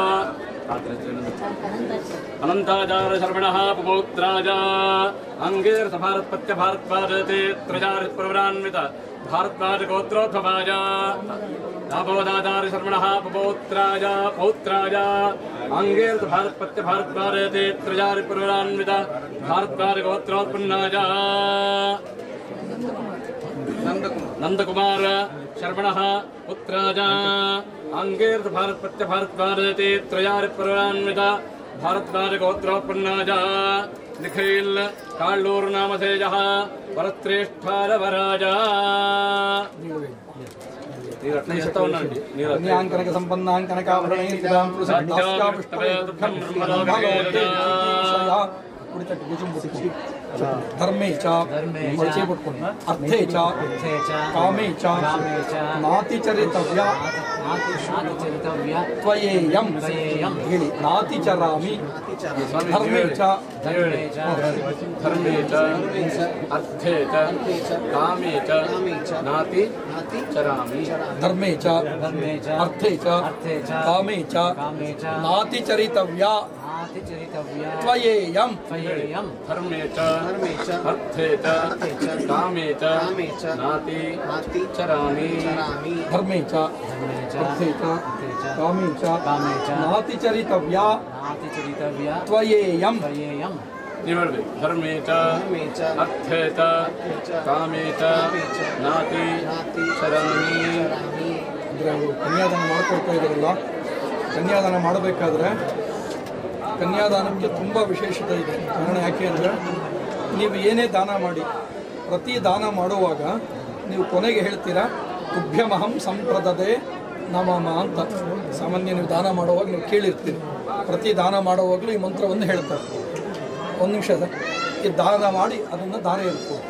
ಅನಂತಾಚಾರ ಶರ್ಮಣಃ ಪುಪೌತ್ರಾಜ ಅಂಗೇರ್ಥ ಭಾರತ್ಪತ್ಯ ಭಾರತ್ವಾದತೆ ಪ್ರಜಾರ್ಷ ಪವರಾನ್ವಿತ ಭಾರತ್ವಾದ ಗೋತ್ರೋದ್ಭವಾಯ दाभोदाचार्य शर्मणः पपौत्राय पौत्राय अंगेर्थ भारतपत्य भारतभारते त्रजारि पुरान्वित भारतभार गोत्रोत्पन्नाय नंदकुमार शर्मणः पुत्राय अंगेर्थ भारतपत्य भारतभारते त्रजारि पुरान्वित भारतभार गोत्रोत्पन्नाय निखिल काळ्ळूरु नामधेयः वरश्रेष्ठारवराज ಜ್ಞಾನಕನಕ ಸಂಪನ್ನಾಂಕನಕಾಭರಣೈರ್ದಾಂ ಧರ್ಮೇ ಚ ಅರ್ಥೇ ಚ ಕಾಮೇ ಚ ನಾತಿಚರಿತವ್ಯ ತ್ವಯೇಯಂ ಹೇಳಿ ನಾತಿಚರಾಮಿ ಧರ್ಮೇ ಚ ಧರ್ಮೇ ಚ ಅರ್ಥೇ ಚ ಕಾಮೇ ಚ ನಾತಿ ಚರಾಮಿ ಧರ್ಮೇ ಚ ಅರ್ಥೇ ಚ ಕಾಮೇ ಚ ನಾತಿಚರಿತವ್ಯ ತ್ವಯೇಯಂ ಧರ್ಮೇ ಚ ಅರ್ಥೇ ಚ ಕಾಮೇ ಚ ನಾತಿ ಚರಾಮಿ ಧರ್ಮೇ ಚ ಅರ್ಥೇ ಚ ಕಾಮೇ ಚ ನಾತಿಚರಿತವ್ಯ ತ್ವಯೇಯಂ ನೀವು ಹೇಳ್ಬೇಕು ಧರ್ಮೇ ಚ ಅರ್ಥೇ ಚ ಕಾಮೇ ಚ ನಾತಿ ಚರಾಮಿ. ಕನ್ಯಾದಾನ ಮಾಡ್ಕೊಳ್ತಾ ಇದ್ದಾರಲ್ಲ, ಕನ್ಯಾದಾನ ಮಾಡಬೇಕಾದ್ರೆ ಕನ್ಯಾದಾನಕ್ಕೆ ತುಂಬ ವಿಶೇಷತೆ ಇದೆ. ಕಾರಣ ಯಾಕೆ ಅಂದರೆ, ನೀವು ಏನೇ ದಾನ ಮಾಡಿ ಪ್ರತಿ ದಾನ ಮಾಡುವಾಗ ನೀವು ಕೊನೆಗೆ ಹೇಳ್ತೀರಾ ತುಭ್ಯಮಹಂ ಸಂಪ್ರದದೆ ನಮಮ ಅಂತ. ಸಾಮಾನ್ಯ ನೀವು ದಾನ ಮಾಡುವಾಗ ನೀವು ಕೇಳಿರ್ತೀರಿ, ಪ್ರತಿ ದಾನ ಮಾಡುವಾಗಲೂ ಈ ಮಂತ್ರವನ್ನು ಹೇಳ್ತಾರೆ. ಒಂದು ನಿಮಿಷದ ಈ ದಾನ ಮಾಡಿ ಅದನ್ನು ದಾನ ಇರ್ಬೋದು.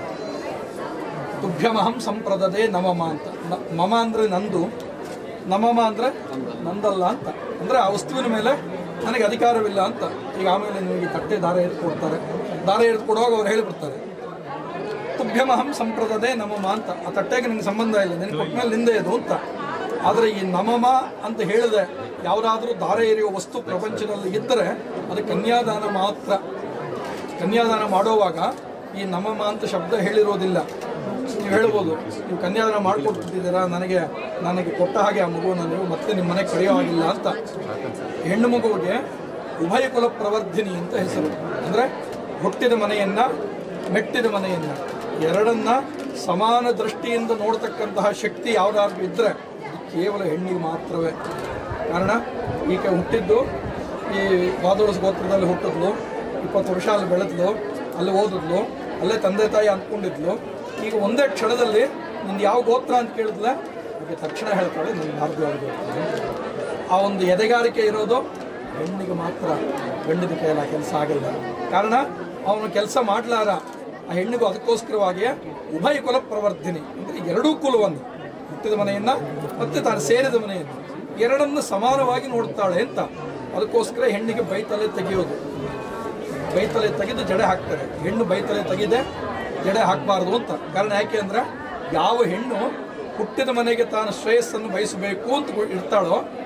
ತುಭ್ಯಮಹಂ ಸಂಪ್ರದದೆ ನಮಮ ಅಂತ. ಮಮ ಅಂದರೆ ನಂದು, ನಮಮ ಅಂದರೆ ನಂದಲ್ಲ ಅಂತ. ಅಂದರೆ ಆ ವಸ್ತುವಿನ ಮೇಲೆ ನನಗೆ ಅಧಿಕಾರವಿಲ್ಲ ಅಂತ. ಈಗ ಆಮೇಲೆ ನಿಮಗೆ ತಟ್ಟೆ ದಾರ ಎತ್ಕೊಡ್ತಾರೆ, ದಾರ ಎತ್ಕೊಡುವಾಗ ಅವ್ರು ಹೇಳಿಬಿಡ್ತಾರೆ ತುಭ್ಯಮಹಂ ಸಂಪ್ರದದೆ ನಮಮ ಅಂತ. ಆ ತಟ್ಟೆಗೆ ನಿನಗೆ ಸಂಬಂಧ ಇಲ್ಲ, ನಿನಗೆ ಕೊಟ್ಟಮೇಲೆ ನಿಂದೆ ಇದು ಅಂತ. ಆದರೆ ಈ ನಮಮ ಅಂತ ಹೇಳಿದೆ ಯಾವುದಾದ್ರೂ ದಾರ ಎರೆಯುವ ವಸ್ತು ಪ್ರಪಂಚದಲ್ಲಿ ಇದ್ದರೆ ಅದು ಕನ್ಯಾದಾನ ಮಾತ್ರ. ಕನ್ಯಾದಾನ ಮಾಡುವಾಗ ಈ ನಮಮ ಅಂತ ಶಬ್ದ ಹೇಳಿರೋದಿಲ್ಲ. ನೀವು ಹೇಳ್ಬೋದು, ನೀವು ಕನ್ಯಾದಾನ ಮಾಡಿಕೊಟ್ಟಿದ್ದೀರಾ, ನನಗೆ ನನಗೆ ಕೊಟ್ಟ ಹಾಗೆ ಆ ಮಗುವನ್ನು ನೀವು ಮತ್ತೆ ನಿಮ್ಮ ಮನೆಗೆ ಕರೆಯೋ ಹಾಗಿಲ್ಲ ಅಂತ. ಹೆಣ್ಣು ಮಗುವಿಗೆ ಉಭಯ ಕುಲ ಪ್ರವರ್ಧಿನಿ ಅಂತ ಹೆಸರು. ಅಂದರೆ ಹುಟ್ಟಿದ ಮನೆಯನ್ನು ಮೆಟ್ಟಿದ ಮನೆಯನ್ನು ಎರಡನ್ನ ಸಮಾನ ದೃಷ್ಟಿಯಿಂದ ನೋಡ್ತಕ್ಕಂತಹ ಶಕ್ತಿ ಯಾವುದಾದ್ರೂ ಇದ್ದರೆ ಕೇವಲ ಹೆಣ್ಣಿಗೆ ಮಾತ್ರವೇ. ಕಾರಣ ಈಗ ಹುಟ್ಟಿದ್ದು ಈ ವಾದೋಳಸ ಗೋತ್ರದಲ್ಲಿ ಹುಟ್ಟಿದ್ಲು, ಇಪ್ಪತ್ತು ವರ್ಷ ಅಲ್ಲಿ ಬೆಳೆದ್ಲು, ಅಲ್ಲಿ ಓದಿದ್ಲು, ಅಲ್ಲೇ ತಂದೆ ತಾಯಿ ಅಂದ್ಕೊಂಡಿದ್ಲು. ಈಗ ಒಂದೇ ಕ್ಷಣದಲ್ಲಿ ನಿಂದು ಯಾವ ಗೋತ್ರ ಅಂತ ಕೇಳಿದ್ಲೆ ಹಾಗೆ ತಕ್ಷಣ ಹೇಳ್ತಾಳೆ ನನ್ನ ಭಾರತೀಯ ಗೋತ್ರ. ಆ ಒಂದು ಎದೆಗಾರಿಕೆ ಇರೋದು ಹೆಣ್ಣಿಗೆ ಮಾತ್ರ, ಗಂಡಿನ ಕೈಯಲ್ಲಿ ಕೆಲಸ ಆಗಿಲ್ಲ. ಕಾರಣ ಅವನು ಕೆಲಸ ಮಾಡಲಾರ. ಆ ಹೆಣ್ಣಿಗೂ ಅದಕ್ಕೋಸ್ಕರವಾಗಿ ಉಭಯ ಕುಲ ಪ್ರವರ್ಧಿನಿ ಅಂದರೆ ಎರಡೂ ಕುಲವನ್ನು, ಹುಟ್ಟಿದ ಮನೆಯನ್ನು ಮತ್ತು ತಾನು ಸೇರಿದ ಮನೆಯನ್ನು ಎರಡನ್ನು ಸಮಾನವಾಗಿ ನೋಡ್ತಾಳೆ ಅಂತ. ಅದಕ್ಕೋಸ್ಕರ ಹೆಣ್ಣಿಗೆ ಬೈತಲೆ ತೆಗೆಯೋದು, ಬೈತಲೆ ತೆಗೆದು ಜಡೆ ಹಾಕ್ತಾರೆ. ಹೆಣ್ಣು ಬೈತಲೆ ತೆಗೆದೆ ಜಡೆ ಹಾಕಬಾರ್ದು ಅಂತ. ಕಾರಣ ಯಾಕೆ ಅಂದರೆ, ಯಾವ ಹೆಣ್ಣು ಹುಟ್ಟಿದ ಮನೆಗೆ ತಾನು ಶ್ರೇಯಸ್ಸನ್ನು ಬಯಸಬೇಕು ಅಂತ ಇರ್ತಾಳೋ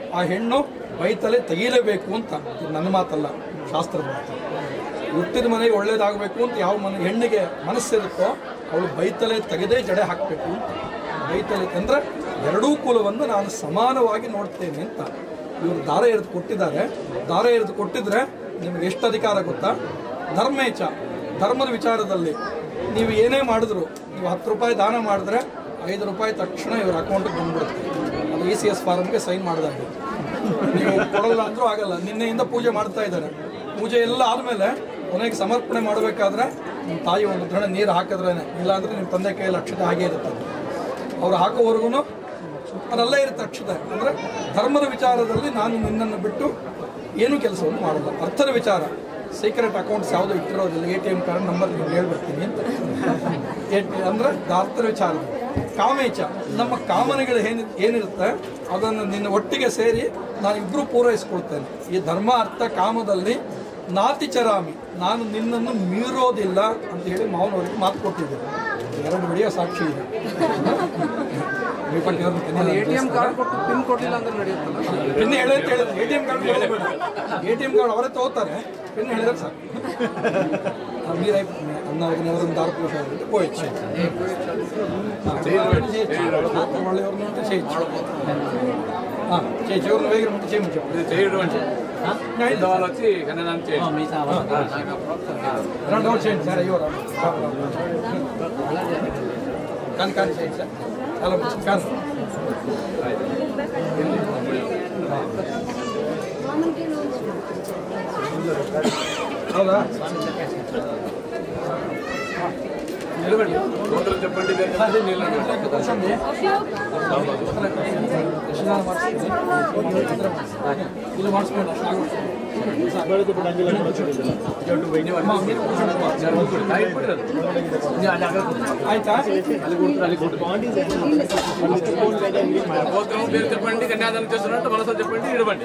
ಆ ಹೆಣ್ಣು ಬೈತಲೆ ತೆಗೀಲೇಬೇಕು ಅಂತ. ಇದು ನನ್ನ ಮಾತಲ್ಲ, ಶಾಸ್ತ್ರದ ಮಾತು. ಹುಟ್ಟಿದ ಮನೆಗೆ ಒಳ್ಳೇದಾಗಬೇಕು ಅಂತ ಯಾವ ಮನೆ ಹೆಣ್ಣಿಗೆ ಮನಸ್ಸಿರುತ್ತೋ ಅವಳು ಬೈತಲೆ ತೆಗೆದೇ ಜಡೆ ಹಾಕಬೇಕು. ಬೈತಲೆ ಅಂದರೆ ಎರಡೂ ಕುಲವನ್ನು ನಾನು ಸಮಾನವಾಗಿ ನೋಡ್ತೇನೆ ಅಂತ ಇವರು ದಾರ ಎರೆದು ಕೊಟ್ಟಿದ್ದಾರೆ. ದಾರ ಎರೆದು ಕೊಟ್ಟಿದ್ರೆ ನಿಮಗೆ ಎಷ್ಟು ಅಧಿಕಾರ ಗೊತ್ತಾ? ಧರ್ಮೇಚ, ಧರ್ಮದ ವಿಚಾರದಲ್ಲಿ ನೀವು ಏನೇ ಮಾಡಿದ್ರು, ನೀವು ಹತ್ತು ರೂಪಾಯಿ ದಾನ ಮಾಡಿದ್ರೆ ಐದು ರೂಪಾಯಿ ತಕ್ಷಣ ಇವ್ರ ಅಕೌಂಟಿಗೆ ಬಂದ್ಬಿಡುತ್ತೆ. ಅದು ಇ ಸಿ ಎಸ್ ಫಾರಮ್ಗೆ ಸೈನ್ ಮಾಡಿದಾಗ ನೀವು ಕೊಡಲ್ಲ ಅಂದರೂ ಆಗಲ್ಲ. ನಿನ್ನೆಯಿಂದ ಪೂಜೆ ಮಾಡ್ತಾ ಇದ್ದಾರೆ. ಪೂಜೆ ಎಲ್ಲ ಆದಮೇಲೆ ಕೊನೆಗೆ ಸಮರ್ಪಣೆ ಮಾಡಬೇಕಾದ್ರೆ ನಿಮ್ಮ ತಾಯಿ ಒಂದು ದೃಢ ನೀರು ಹಾಕಿದ್ರೇನೆ, ಇಲ್ಲಾಂದರೆ ನಿಮ್ಮ ತಂದೆ ಕೈಯಲ್ಲಿ ಅಕ್ಷತೆ ಹಾಗೆ ಇರುತ್ತೆ. ಅವ್ರು ಹಾಕೋವರೆಗೂ ಅದಲ್ಲೇ ಇರುತ್ತೆ ಅಕ್ಷತೆ. ಅಂದರೆ ಧರ್ಮದ ವಿಚಾರದಲ್ಲಿ ನಾನು ನಿನ್ನನ್ನು ಬಿಟ್ಟು ಏನೂ ಕೆಲಸವನ್ನು ಮಾಡಲ್ಲ. ಅರ್ಥದ ವಿಚಾರ, ಸೀಕ್ರೆಟ್ ಅಕೌಂಟ್ಸ್ ಯಾವುದೂ ಇಟ್ಟಿರೋದಿಲ್ಲ. A T M card number ನಿಮ್ಗೆ ಹೇಳ್ಬಿಡ್ತೀನಿ ಅಂತ. ಅಂದರೆ ಅರ್ಥದ ವಿಚಾರ. ಕಾಮೇಚ, ನಮ್ಮ ಕಾಮನೆಗಳು ಏನಿ ಏನಿರುತ್ತೆ ಅದನ್ನು ನಿನ್ನ ಒಟ್ಟಿಗೆ ಸೇರಿ ನಾನು ಇಬ್ಬರು ಪೂರೈಸ್ಕೊಳ್ತೇನೆ. ಈ ಧರ್ಮ ಅರ್ಥ ಕಾಮದಲ್ಲಿ ನಾತಿಚರಾಮಿ, ನಾನು ನಿನ್ನನ್ನು ಮೀರೋದಿಲ್ಲ ಅಂತ ಹೇಳಿ ಮಾವನವರಿಗೆ ಮಾತು ಕೊಟ್ಟಿದ್ದೇನೆ. ಎರಡು ವಿಡಿಯೋ ಸಾಕ್ಷಿ ಇದೆ. ಎ ಟಿ ಎಂ ಕಾರ್ಡ್ ಕೊಟ್ಟು ಪಿನ್ ಕೊಟ್ಟಿಲ್ಲ ಅಂದ್ರೆ ನಡೆಯುತ್ತಲ್ಲ? ಪಿನ್ ಹೇಳಿ ಅಂತ ಹೇಳಿದ್ರೆ ಎ ಟಿ ಎಂ ಕಾರ್ಡ್ ಕೊಡಬೇಡ. ಎ ಟಿ ಎಂ ಕಾರ್ಡ್ ಅವರೇ ತಗೋತಾರೆ, ಪಿನ್ ಹೇಳಿದ್ರೆ ಸಾಕು. ಮೀರೈ ಅನ್ನೋದನ್ನ ದಾರ ಪುರುಷ ಹೋಯ್ತು. ಒಳ್ಳೆಯವ್ರನ್ನ చేయొచ్చు. చేయొచ్చు. ఎవరిని వేగం ఉంటే చేయమని చెప్పు. చేయడం అంటే పెద్దవాళ్ళు వచ్చి కన్యాదానం చేయండి. రెండు రోజులు చేయండి సార్. అయ్యో కానీ కానీ చేయండి సార్, చాలా మంచిది. కానీ హౌదా నిలబడి టోటల్ చెప్పండి. కూర్చోండి. ఇలా మార్చుకోండి. ಆಯ್ತಾ? గోత్రం పేరు చెప్పండి, కన్యాదానం చేస్తున్నట్టు మనసు చెప్పండి, ఇడబండి.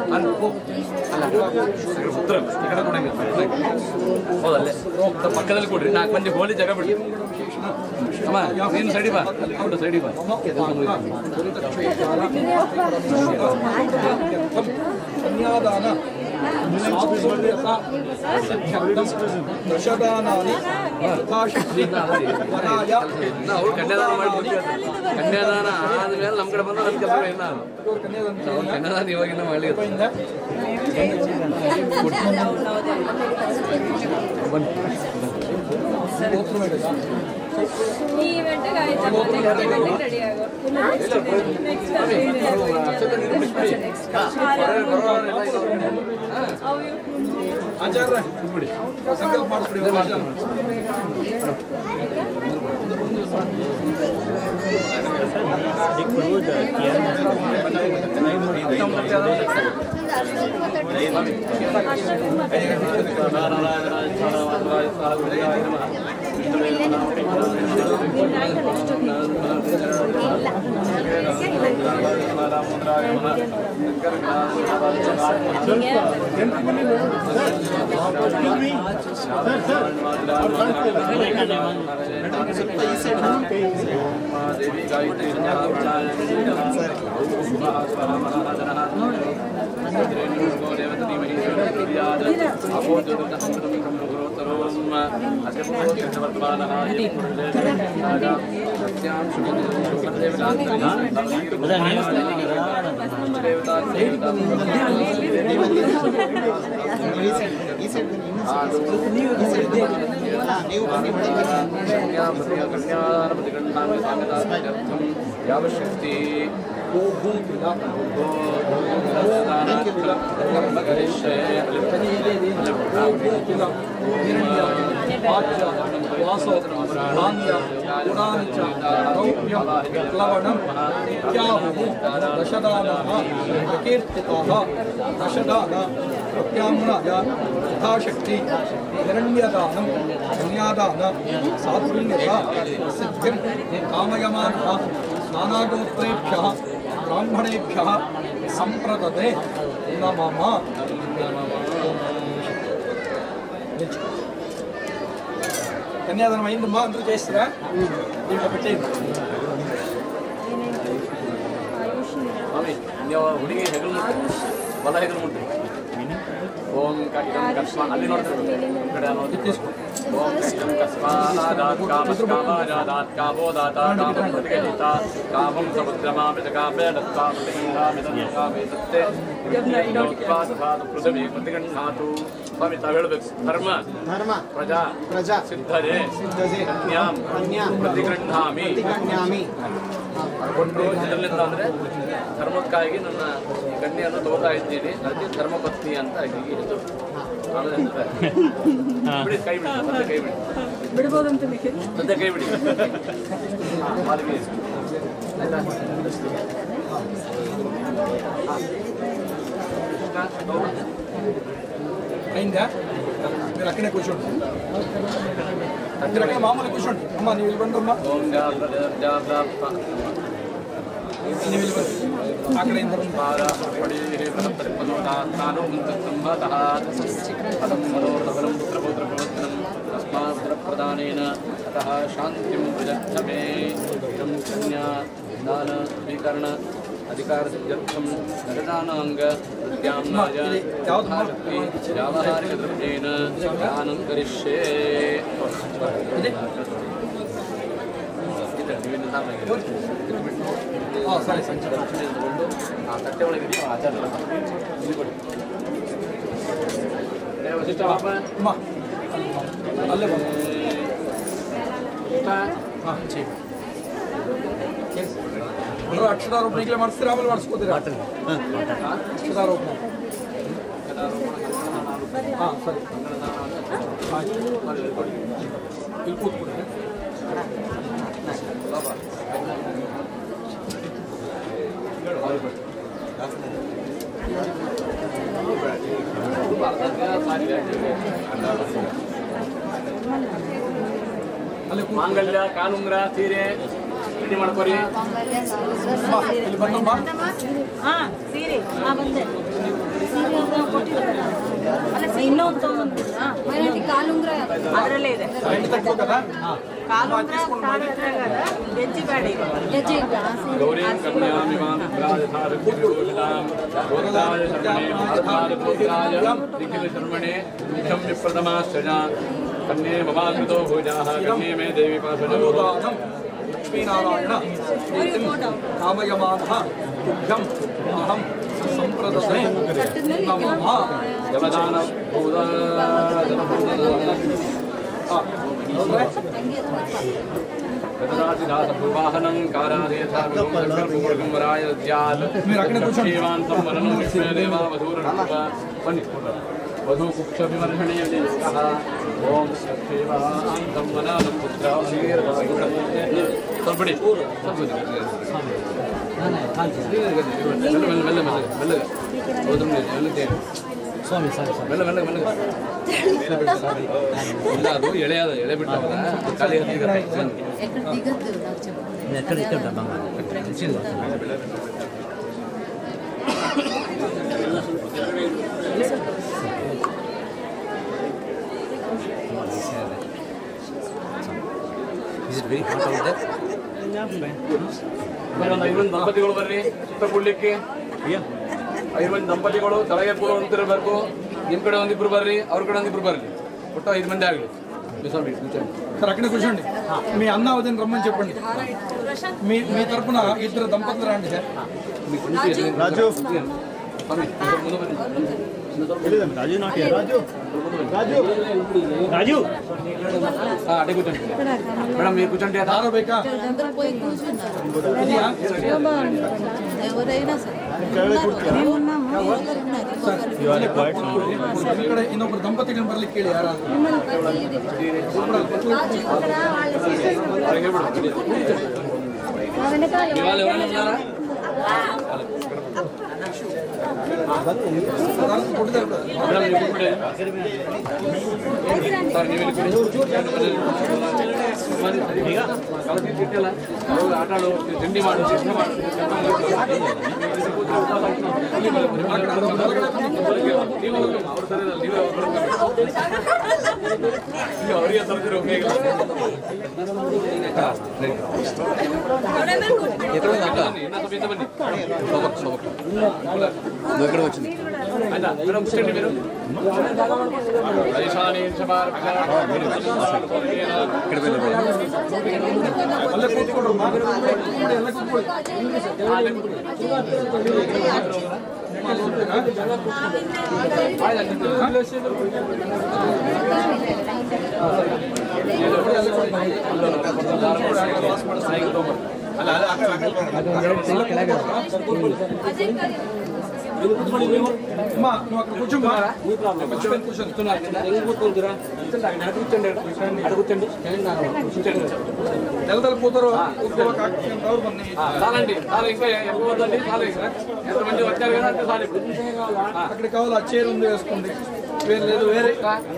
ಉತ್ತರ ಈ ಕಡೆ ಕೊಡಂಗೆ ಹೌದಲ್ಲೇ ಪಕ್ಕದಲ್ಲಿ ಕೊಡ್ರಿ. ನಾಲ್ಕು ಮಂದಿ ಹೋಳಿ ಜಾಗ ಬಿಡಿ. ಅಮ್ಮ ನೀನು ಸೈಡಿ ಬಾ, ಹೌದು ಸೈಡಿ ಬಾ. ಕನ್ಯಾದಾನ ದಶದಾನಾನಿ ಯಥಾಶಕ್ತಿ ವರಾಯ. ನಾವು ಕನ್ಯಾದಾನ ಮಾಡಿ ಕನ್ಯಾದಾನ ಆದ್ಮೇಲೆ ನಮ್ಮ ಕಡೆ ಬಂದ ನಮ್ಮ ಕೆಲಸ ಇಲ್ಲ. ಕನ್ಯಾದಾನ ಇವಾಗಿನ ಮಾಡಿ ಈ ಇವೆಂಟಿಗೆ ಆಯ್ತು, ನೆಕ್ಸ್ಟ್ ಇವೆಂಟಿಗೆ ರೆಡಿ ಆಗೋ. ನೆಕ್ಸ್ಟ್ ಆಚಾರ್ಯ ಸಂಕಲ್ಪ ಮಾಡಿಸ್ಬಿಡಿ. ಯಾವಶಕ್ತಿ ಯಥಾಶಕ್ತಿ ಹಿರಣ್ಯದಾನಂ ಕನ್ಯಾದಾನ ಸಾಧುರ್ಯತ ಸಿದ್ಧಿಂ ಕಾಮಯಮಾನಃ ನಾನಾಗೋತ್ರೇಭ್ಯಃ ಬ್ರಾಹ್ಮಣೇಭ್ಯಃ ಸಂಪ್ರದತೆ ನಮಃ. కన్యాదానం అయిందమ్మా, అందరూ చేస్తారా? దీంట్లో పెట్టేయండి. ನೀವು ಹುಡುಗಿ ಹೆಗಲು ಮುಟ್ಟಿ ಬಲ ಹೆಗಲು ಮುಟ್ಟಿ ಓಂ ಇದಂ ಕಸ್ಮ ಅಲ್ಲಿ ನೋಡ್ತಾರೆ ಕಡೆ ನೋಡಿ ಓಂ ಇದಂ ಕಸ್ಮಾದಾತ್ ಕಾಮಸ್ಕಾಮಾದಾತ್ ಕಾಮೋದಾತ ಕಾಮಂ ಪ್ರತಿಗಣಿತ ಕಾಮಂ ಸಮುದ್ರಮಾಮಿತಕಾಮೇ ದತ್ತಾಮಿತಕಾಮಿತಕಾಮೇ ಸತ್ಯೆ ಯಜ್ಞೋತ್ಪಾದಧಾತು ಪೃಥ್ವಿ ಪ್ರತಿಗಣಾತು ಸ್ವಾಮಿ ತಾವು ಹೇಳಬೇಕು ಧರ್ಮ ಧರ್ಮ ಪ್ರಜಾ ಪ್ರಜಾ ಸಿದ್ಧತೆ ಸಿದ್ಧತೆ ಕನ್ಯಾಂ ಕನ್ಯಾಂ ಪ್ರತಿಗೃಹ್ಣಾಮಿ ಪ್ರತಿಗಣ್ಯಾಮಿ ಕೊಂಡು ಇದರಿಂದ ಅಂದರೆ ಧರ್ಮಕ್ಕಾಗಿ ನನ್ನ ಈ ಕನ್ಯೆಯನ್ನು ತಗೋತಾ ಇದ್ದೀನಿ ಅದಕ್ಕೆ ಧರ್ಮಪತ್ನಿ ಅಂತ ಹೀಗೆ ಇದು ಆಮೇಲೆ ಬಿಡಿ ಕೈ ಬಿಡಿ ಮತ್ತೆ ಕೈ ಬಿಡಿ ಬಿಡ್ಬೋದಂತ ಮತ್ತೆ ಕೈ ಬಿಡಿ ಮಾಲಿಗೆ అయిందా మీరు అక్కడే కూర్చోండి అక్కడ మామూలు కూర్చోండి అమ్మా నీవు వెళ్ళిపోండమ్మా నీవు వెళ్ళిపోండి అక్కడ ప్రధానేన అతః శాంతిం ప్రజమే కన్యా దాన స్వీకరణ అధికార సిద్ధ్యర్థం నగదానాంగ ప్రత్యామ్నాయ యథాశక్తి వ్యావహారిక ద్రవ్యేన దానం కరిష్యే సరే సరే ಆ ತಟ್ಟೆ ಒಳಗೆ ಆಚಾರ ಇಲ್ಲಿ ಕೊಡಿ ವಸಿಷ್ಠ ಬಾಪ ಅಮ್ಮ ಅಲ್ಲೇ ಅಕ್ಷರಾರೋಪಣ ಈಗಲೇ ಮಾಡಿಸ್ತೀರಾ ಆಮೇಲೆ ಮಾಡಿಸ್ಕೋತೀರಾ ಅಕ್ಷರಾರೋಪಣ ಹಾಂ ಸರಿ ಇಲ್ಲಿ ಕೂತ್ಕೊಡಿ ಅಲ್ಲಿ ಮಾಂಗಲ್ಯ ಕಾಲುಂಗ್ರ ಸೀರೆ ರೆಡಿ ಮಾಡ್ಕೊರಿ ಇಲ್ಲಿ ಬಂದಮ್ಮ ಹಾಂ ಸೀರೆ ಹಾಂ ಬಂದೆ ಸೀರೆ ಅಂತ ಕೊಟ್ಟಿದ್ದಾರೆ ಅಲ್ಲ ಇನ್ನೊಂದು ತೊಗೊಂಡ್ಬಿಟ್ಟು ಮೈನಾಟಿ ಕಾಲುಂಗ್ರ ಅದರಲ್ಲೇ ಇದೆ ಕಾಲುಂಗ್ರ ಗೆಜ್ಜೆ ಬೇಡ ಈಗ ಗೆಜ್ಜೆ ಗೌರಿ ಕನ್ಯಾಮಿ ಮಾಂ ಪ್ರಾಯಥಾರಕ್ತಿರೋಷಿತಾಂ ಗೋದಾಯ ಶರ್ಮಣೆ ಭಾರತಾರಪುತ್ರಾಯ ನಿಖಿಲ ಶರ್ಮಣೆ ನಿಖಂ ವಿಪ್ರಥಮಾಶ್ಚಜ ಕನ್ಯೆ ಮಮಾಕೃತೋ ಭೋಜಾಃ ಕನ್ಯೆ ಮೇ ದೇವಿ ಪಾರ್ಶ್ವಜೋ ಲಕ್ಷ್ಮೀನಾರಾಯಣ ಕಾಮಯಮಾನಃ ತುಭ್ಯಂ ಅಹಂ ಸಂಪ್ರದತೆ ನಮಃ ಯಮದಾನ ವಾಹನಂ ಕಾರಾದೇಥಾರಾಯ ದೇವಾಂತಂ ವರನಂ ವಿಷ್ಣುದೇವ ವಧೂರೂಪ ಬನ್ನಿ ವಧೂ ಕುಕ್ಷಭಿಮರ್ಷಣೆಯಲ್ಲಿ ಓಂ ಸೇವಾಂತಂ ವನಾನಂ ಪುತ್ರ ಸ್ವಲ್ಪಡಿ ಮೆಲ್ಲ ಮೆಲ್ಲ ಮೆಲ್ಲ ಮೆಲ್ಲ ಹೋದ್ರೆ ಮೆಲ್ಲಗೆ ಸ್ವಾಮಿ ಸಾರಿ ಮೆಲ್ಲ ಮೆಲ್ಲ ಮೆಲ್ಲ ಇಲ್ಲ ಅದು ಎಳೆಯಾದ ಎಳೆ ಬಿಟ್ಟವಲ್ಲ ಖಾಲಿ ಐವತ್ತು ದಂಪತಿಗಳು ಬರ್ರಿ ಸುತ್ತ ಕೊಡ್ಲಿಕ್ಕೆ ಐವತ್ತು ದಂಪತಿಗಳು ತಲೆಗೆ ಕೂರುವಂತಿರಬೇಕು ನಿಮ್ಮ ಕಡೆ ಒಂದಿಬ್ರು ಬರ್ರಿ ಅವ್ರ ಕಡೆ ಒಂದಿಬ್ರು ಬರ್ರಿ ಒಟ್ಟು ಐದು ಮಂದಿ ಆಗಲಿ స్వామి సార్ అక్కడే కూర్చోండి మీ అన్న వదిన రమ్మని చెప్పండి మీ మీ తరపున ఇద్దరు దంపతులు రండి సార్ రాజు రాజు నాట్ రాజు రాజు రాజు అడే కూర్చోండి మేడం మీరు కూర్చోండి దారా బేకా ఎవరైనా సరే ఇక్కడ ಇನ್ನೊಬ್ರು ದಂಪತಿಗಳನ್ನ ಬರ್ಲಿಕ್ಕೆ ಕೇಳಿ ಯಾರಾದ್ರೂ ಆಟ ಆಡೋ ತಿಂಡಿ ಮಾಡು ಚಿತ್ರ ಮಾಡು ನೀವು ಅವ್ರು ಸರಿ ನೀವೇ ಅವರಿಗೆ ತರದಿರೋ ಬೇಗ పోతారు చాలండి చాలా ఇంకా ఎక్కువ వద్దండి చాలా ఎంతమంది వచ్చారు కదా అంటే చాలు అక్కడ కావాలి ఆ చైర్ ఉంది వేసుకోండి వేరే లేదు వేరే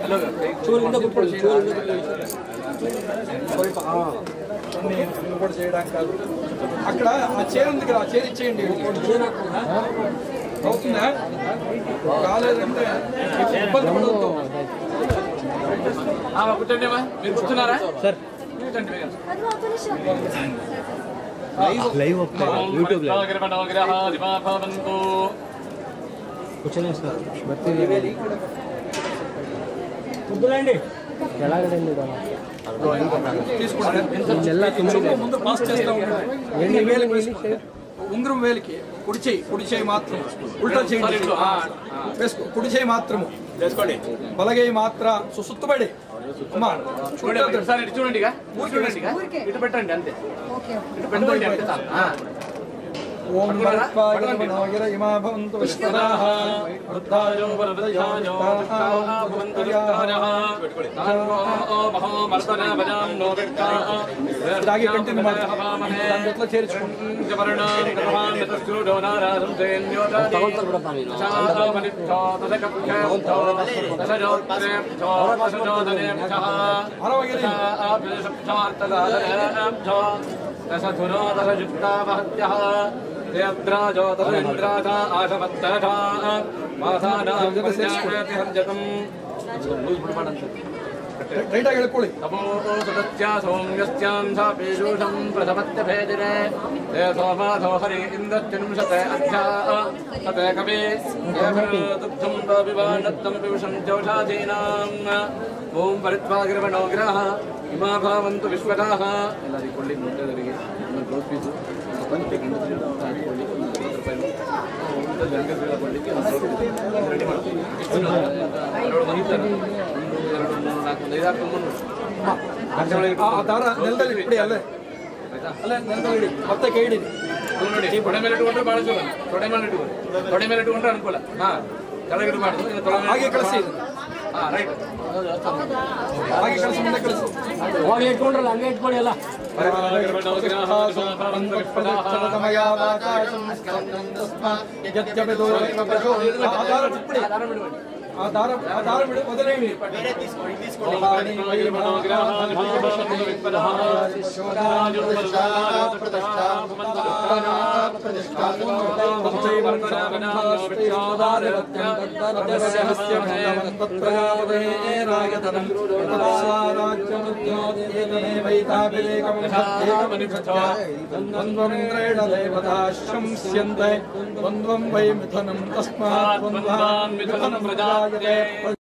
కూడా చేయడానికి కాదు అక్కడ ఆ చైర్ ఉంది కదా ఆ చైర్ ఇచ్చేయండి అవుతుందా కాలేదంటే ఇబ్బంది పడవద్దు కూర్చోండి మీరు కూర్చున్నారా సార్ లైవ్ యూట్యూబ్ కూర్చొని సార్ వద్దులేండి ఎలాగండి ముందు పాస్ చేస్తా ఉంటాడు ఉంగరం వేలికి కుడి చేయి కుడి చేయి మాత్రం ఉల్టా చేయండి వేసుకో కుడి చేయి మాత్రము వేసుకోండి బలగై మాత్ర సుసుత్తుబడి అమ్మా సార్ ఇటు చూడండి చూడండి ఇటు పెట్టండి అంతే ఇటు పెట్టండి అంతే ఓం వరత్వాయ ఇమా భవంతు విశ్వరాః వృద్ధాయో వరదయాయో భవంతు విస్తారః ఇలాగే కంటిన్యూ ಮಾಡಿ దాన్ని ఎట్లా చేర్చుకోండి రైట్ ಆಗಿ ಹೇಳ್ಕೊಳ್ಳಿ ತಮೋ ಸದತ್ಯ ಸೌಮ್ಯಸ್ಯಾಂ ಸಾ ಪೀಯೂಷಂ ಪ್ರಥಮತ್ಯ ಭೇದಿರೆ ದೇ ಸೋಮಾಧೋ ಹರಿ ಇಂದ್ರತ್ಯನುಂಶತೆ ಅಧ್ಯ ತತೆ ಕವಿ ದುಗ್ಧಂ ತವಿವಾನತ್ತಂ ಪಿಯುಷಂ ಜೌಷಾಧೀನಾಂ ಓಂ ಪರಿತ್ವಾಗಿರವಣೋ ಗ್ರಹ ಇಮಾ ಭಾವಂತು ವಿಶ್ವತಾಃ ಎಲ್ಲರಿಗೂ ಕೊಳ್ಳಿ ಮುಂದೆದರಿಗೆ ಬ್ಲೌಸ್ ಪೀಸು ಪ್ರಪಂಚ ಗಂಡಸರು ಹಾಕಿಕೊಳ್ಳಿ ಒಂದು ಗಂಡಸರ ಕೊಳ್ಳಿಕ್ಕೆ ರೆಡಿ ಮಾಡ್ತೀವಿ ಎರಡು ಬಂದಿದ್ದಾರೆ ಆ ದಾರ ನೆಲದಲ್ಲಿ ಇಡಿ ಅಲ್ಲೇ ಅಲ್ಲೇ ನೆಲದಲ್ಲಿ ಇಡಿ ಮತ್ತೆ ಕೈ ಹಿಡಿ ನೋಡಿ ತೊಡೆ ಮೇಲೆ ಇಟ್ಟುಕೊಂಡ್ರೆ ಭಾಳ ಚಲೋ ತೊಡೆ ಮೇಲೆ ಇಟ್ಟುಕೊಂಡು ತೊಡೆ ಮೇಲೆ ಇಟ್ಟುಕೊಂಡ್ರೆ ಅನುಕೂಲ ಹಾ ಕೆಳಗೆ ಇಡಬಾರ್ದು ಹಾಗೆ ಕಳಿಸಿ ಹಾ ರೈಟ್ ಹಾಗೆ ಕಳಿಸಿ ಮುಂದೆ ಕಳಿಸಿ ಹೋಗಿ ಇಟ್ಕೊಂಡ್ರಲ್ಲ ಹಂಗೆ ಇಟ್ಕೊಳ್ಳಿ ಅಲ್ಲ ఆ దారం ఆ దారం వదిలేయండి ద్వంద్వం వై మిథునం తస్మాత్ ద్వంద్వాన్ మిథునం ప్రజా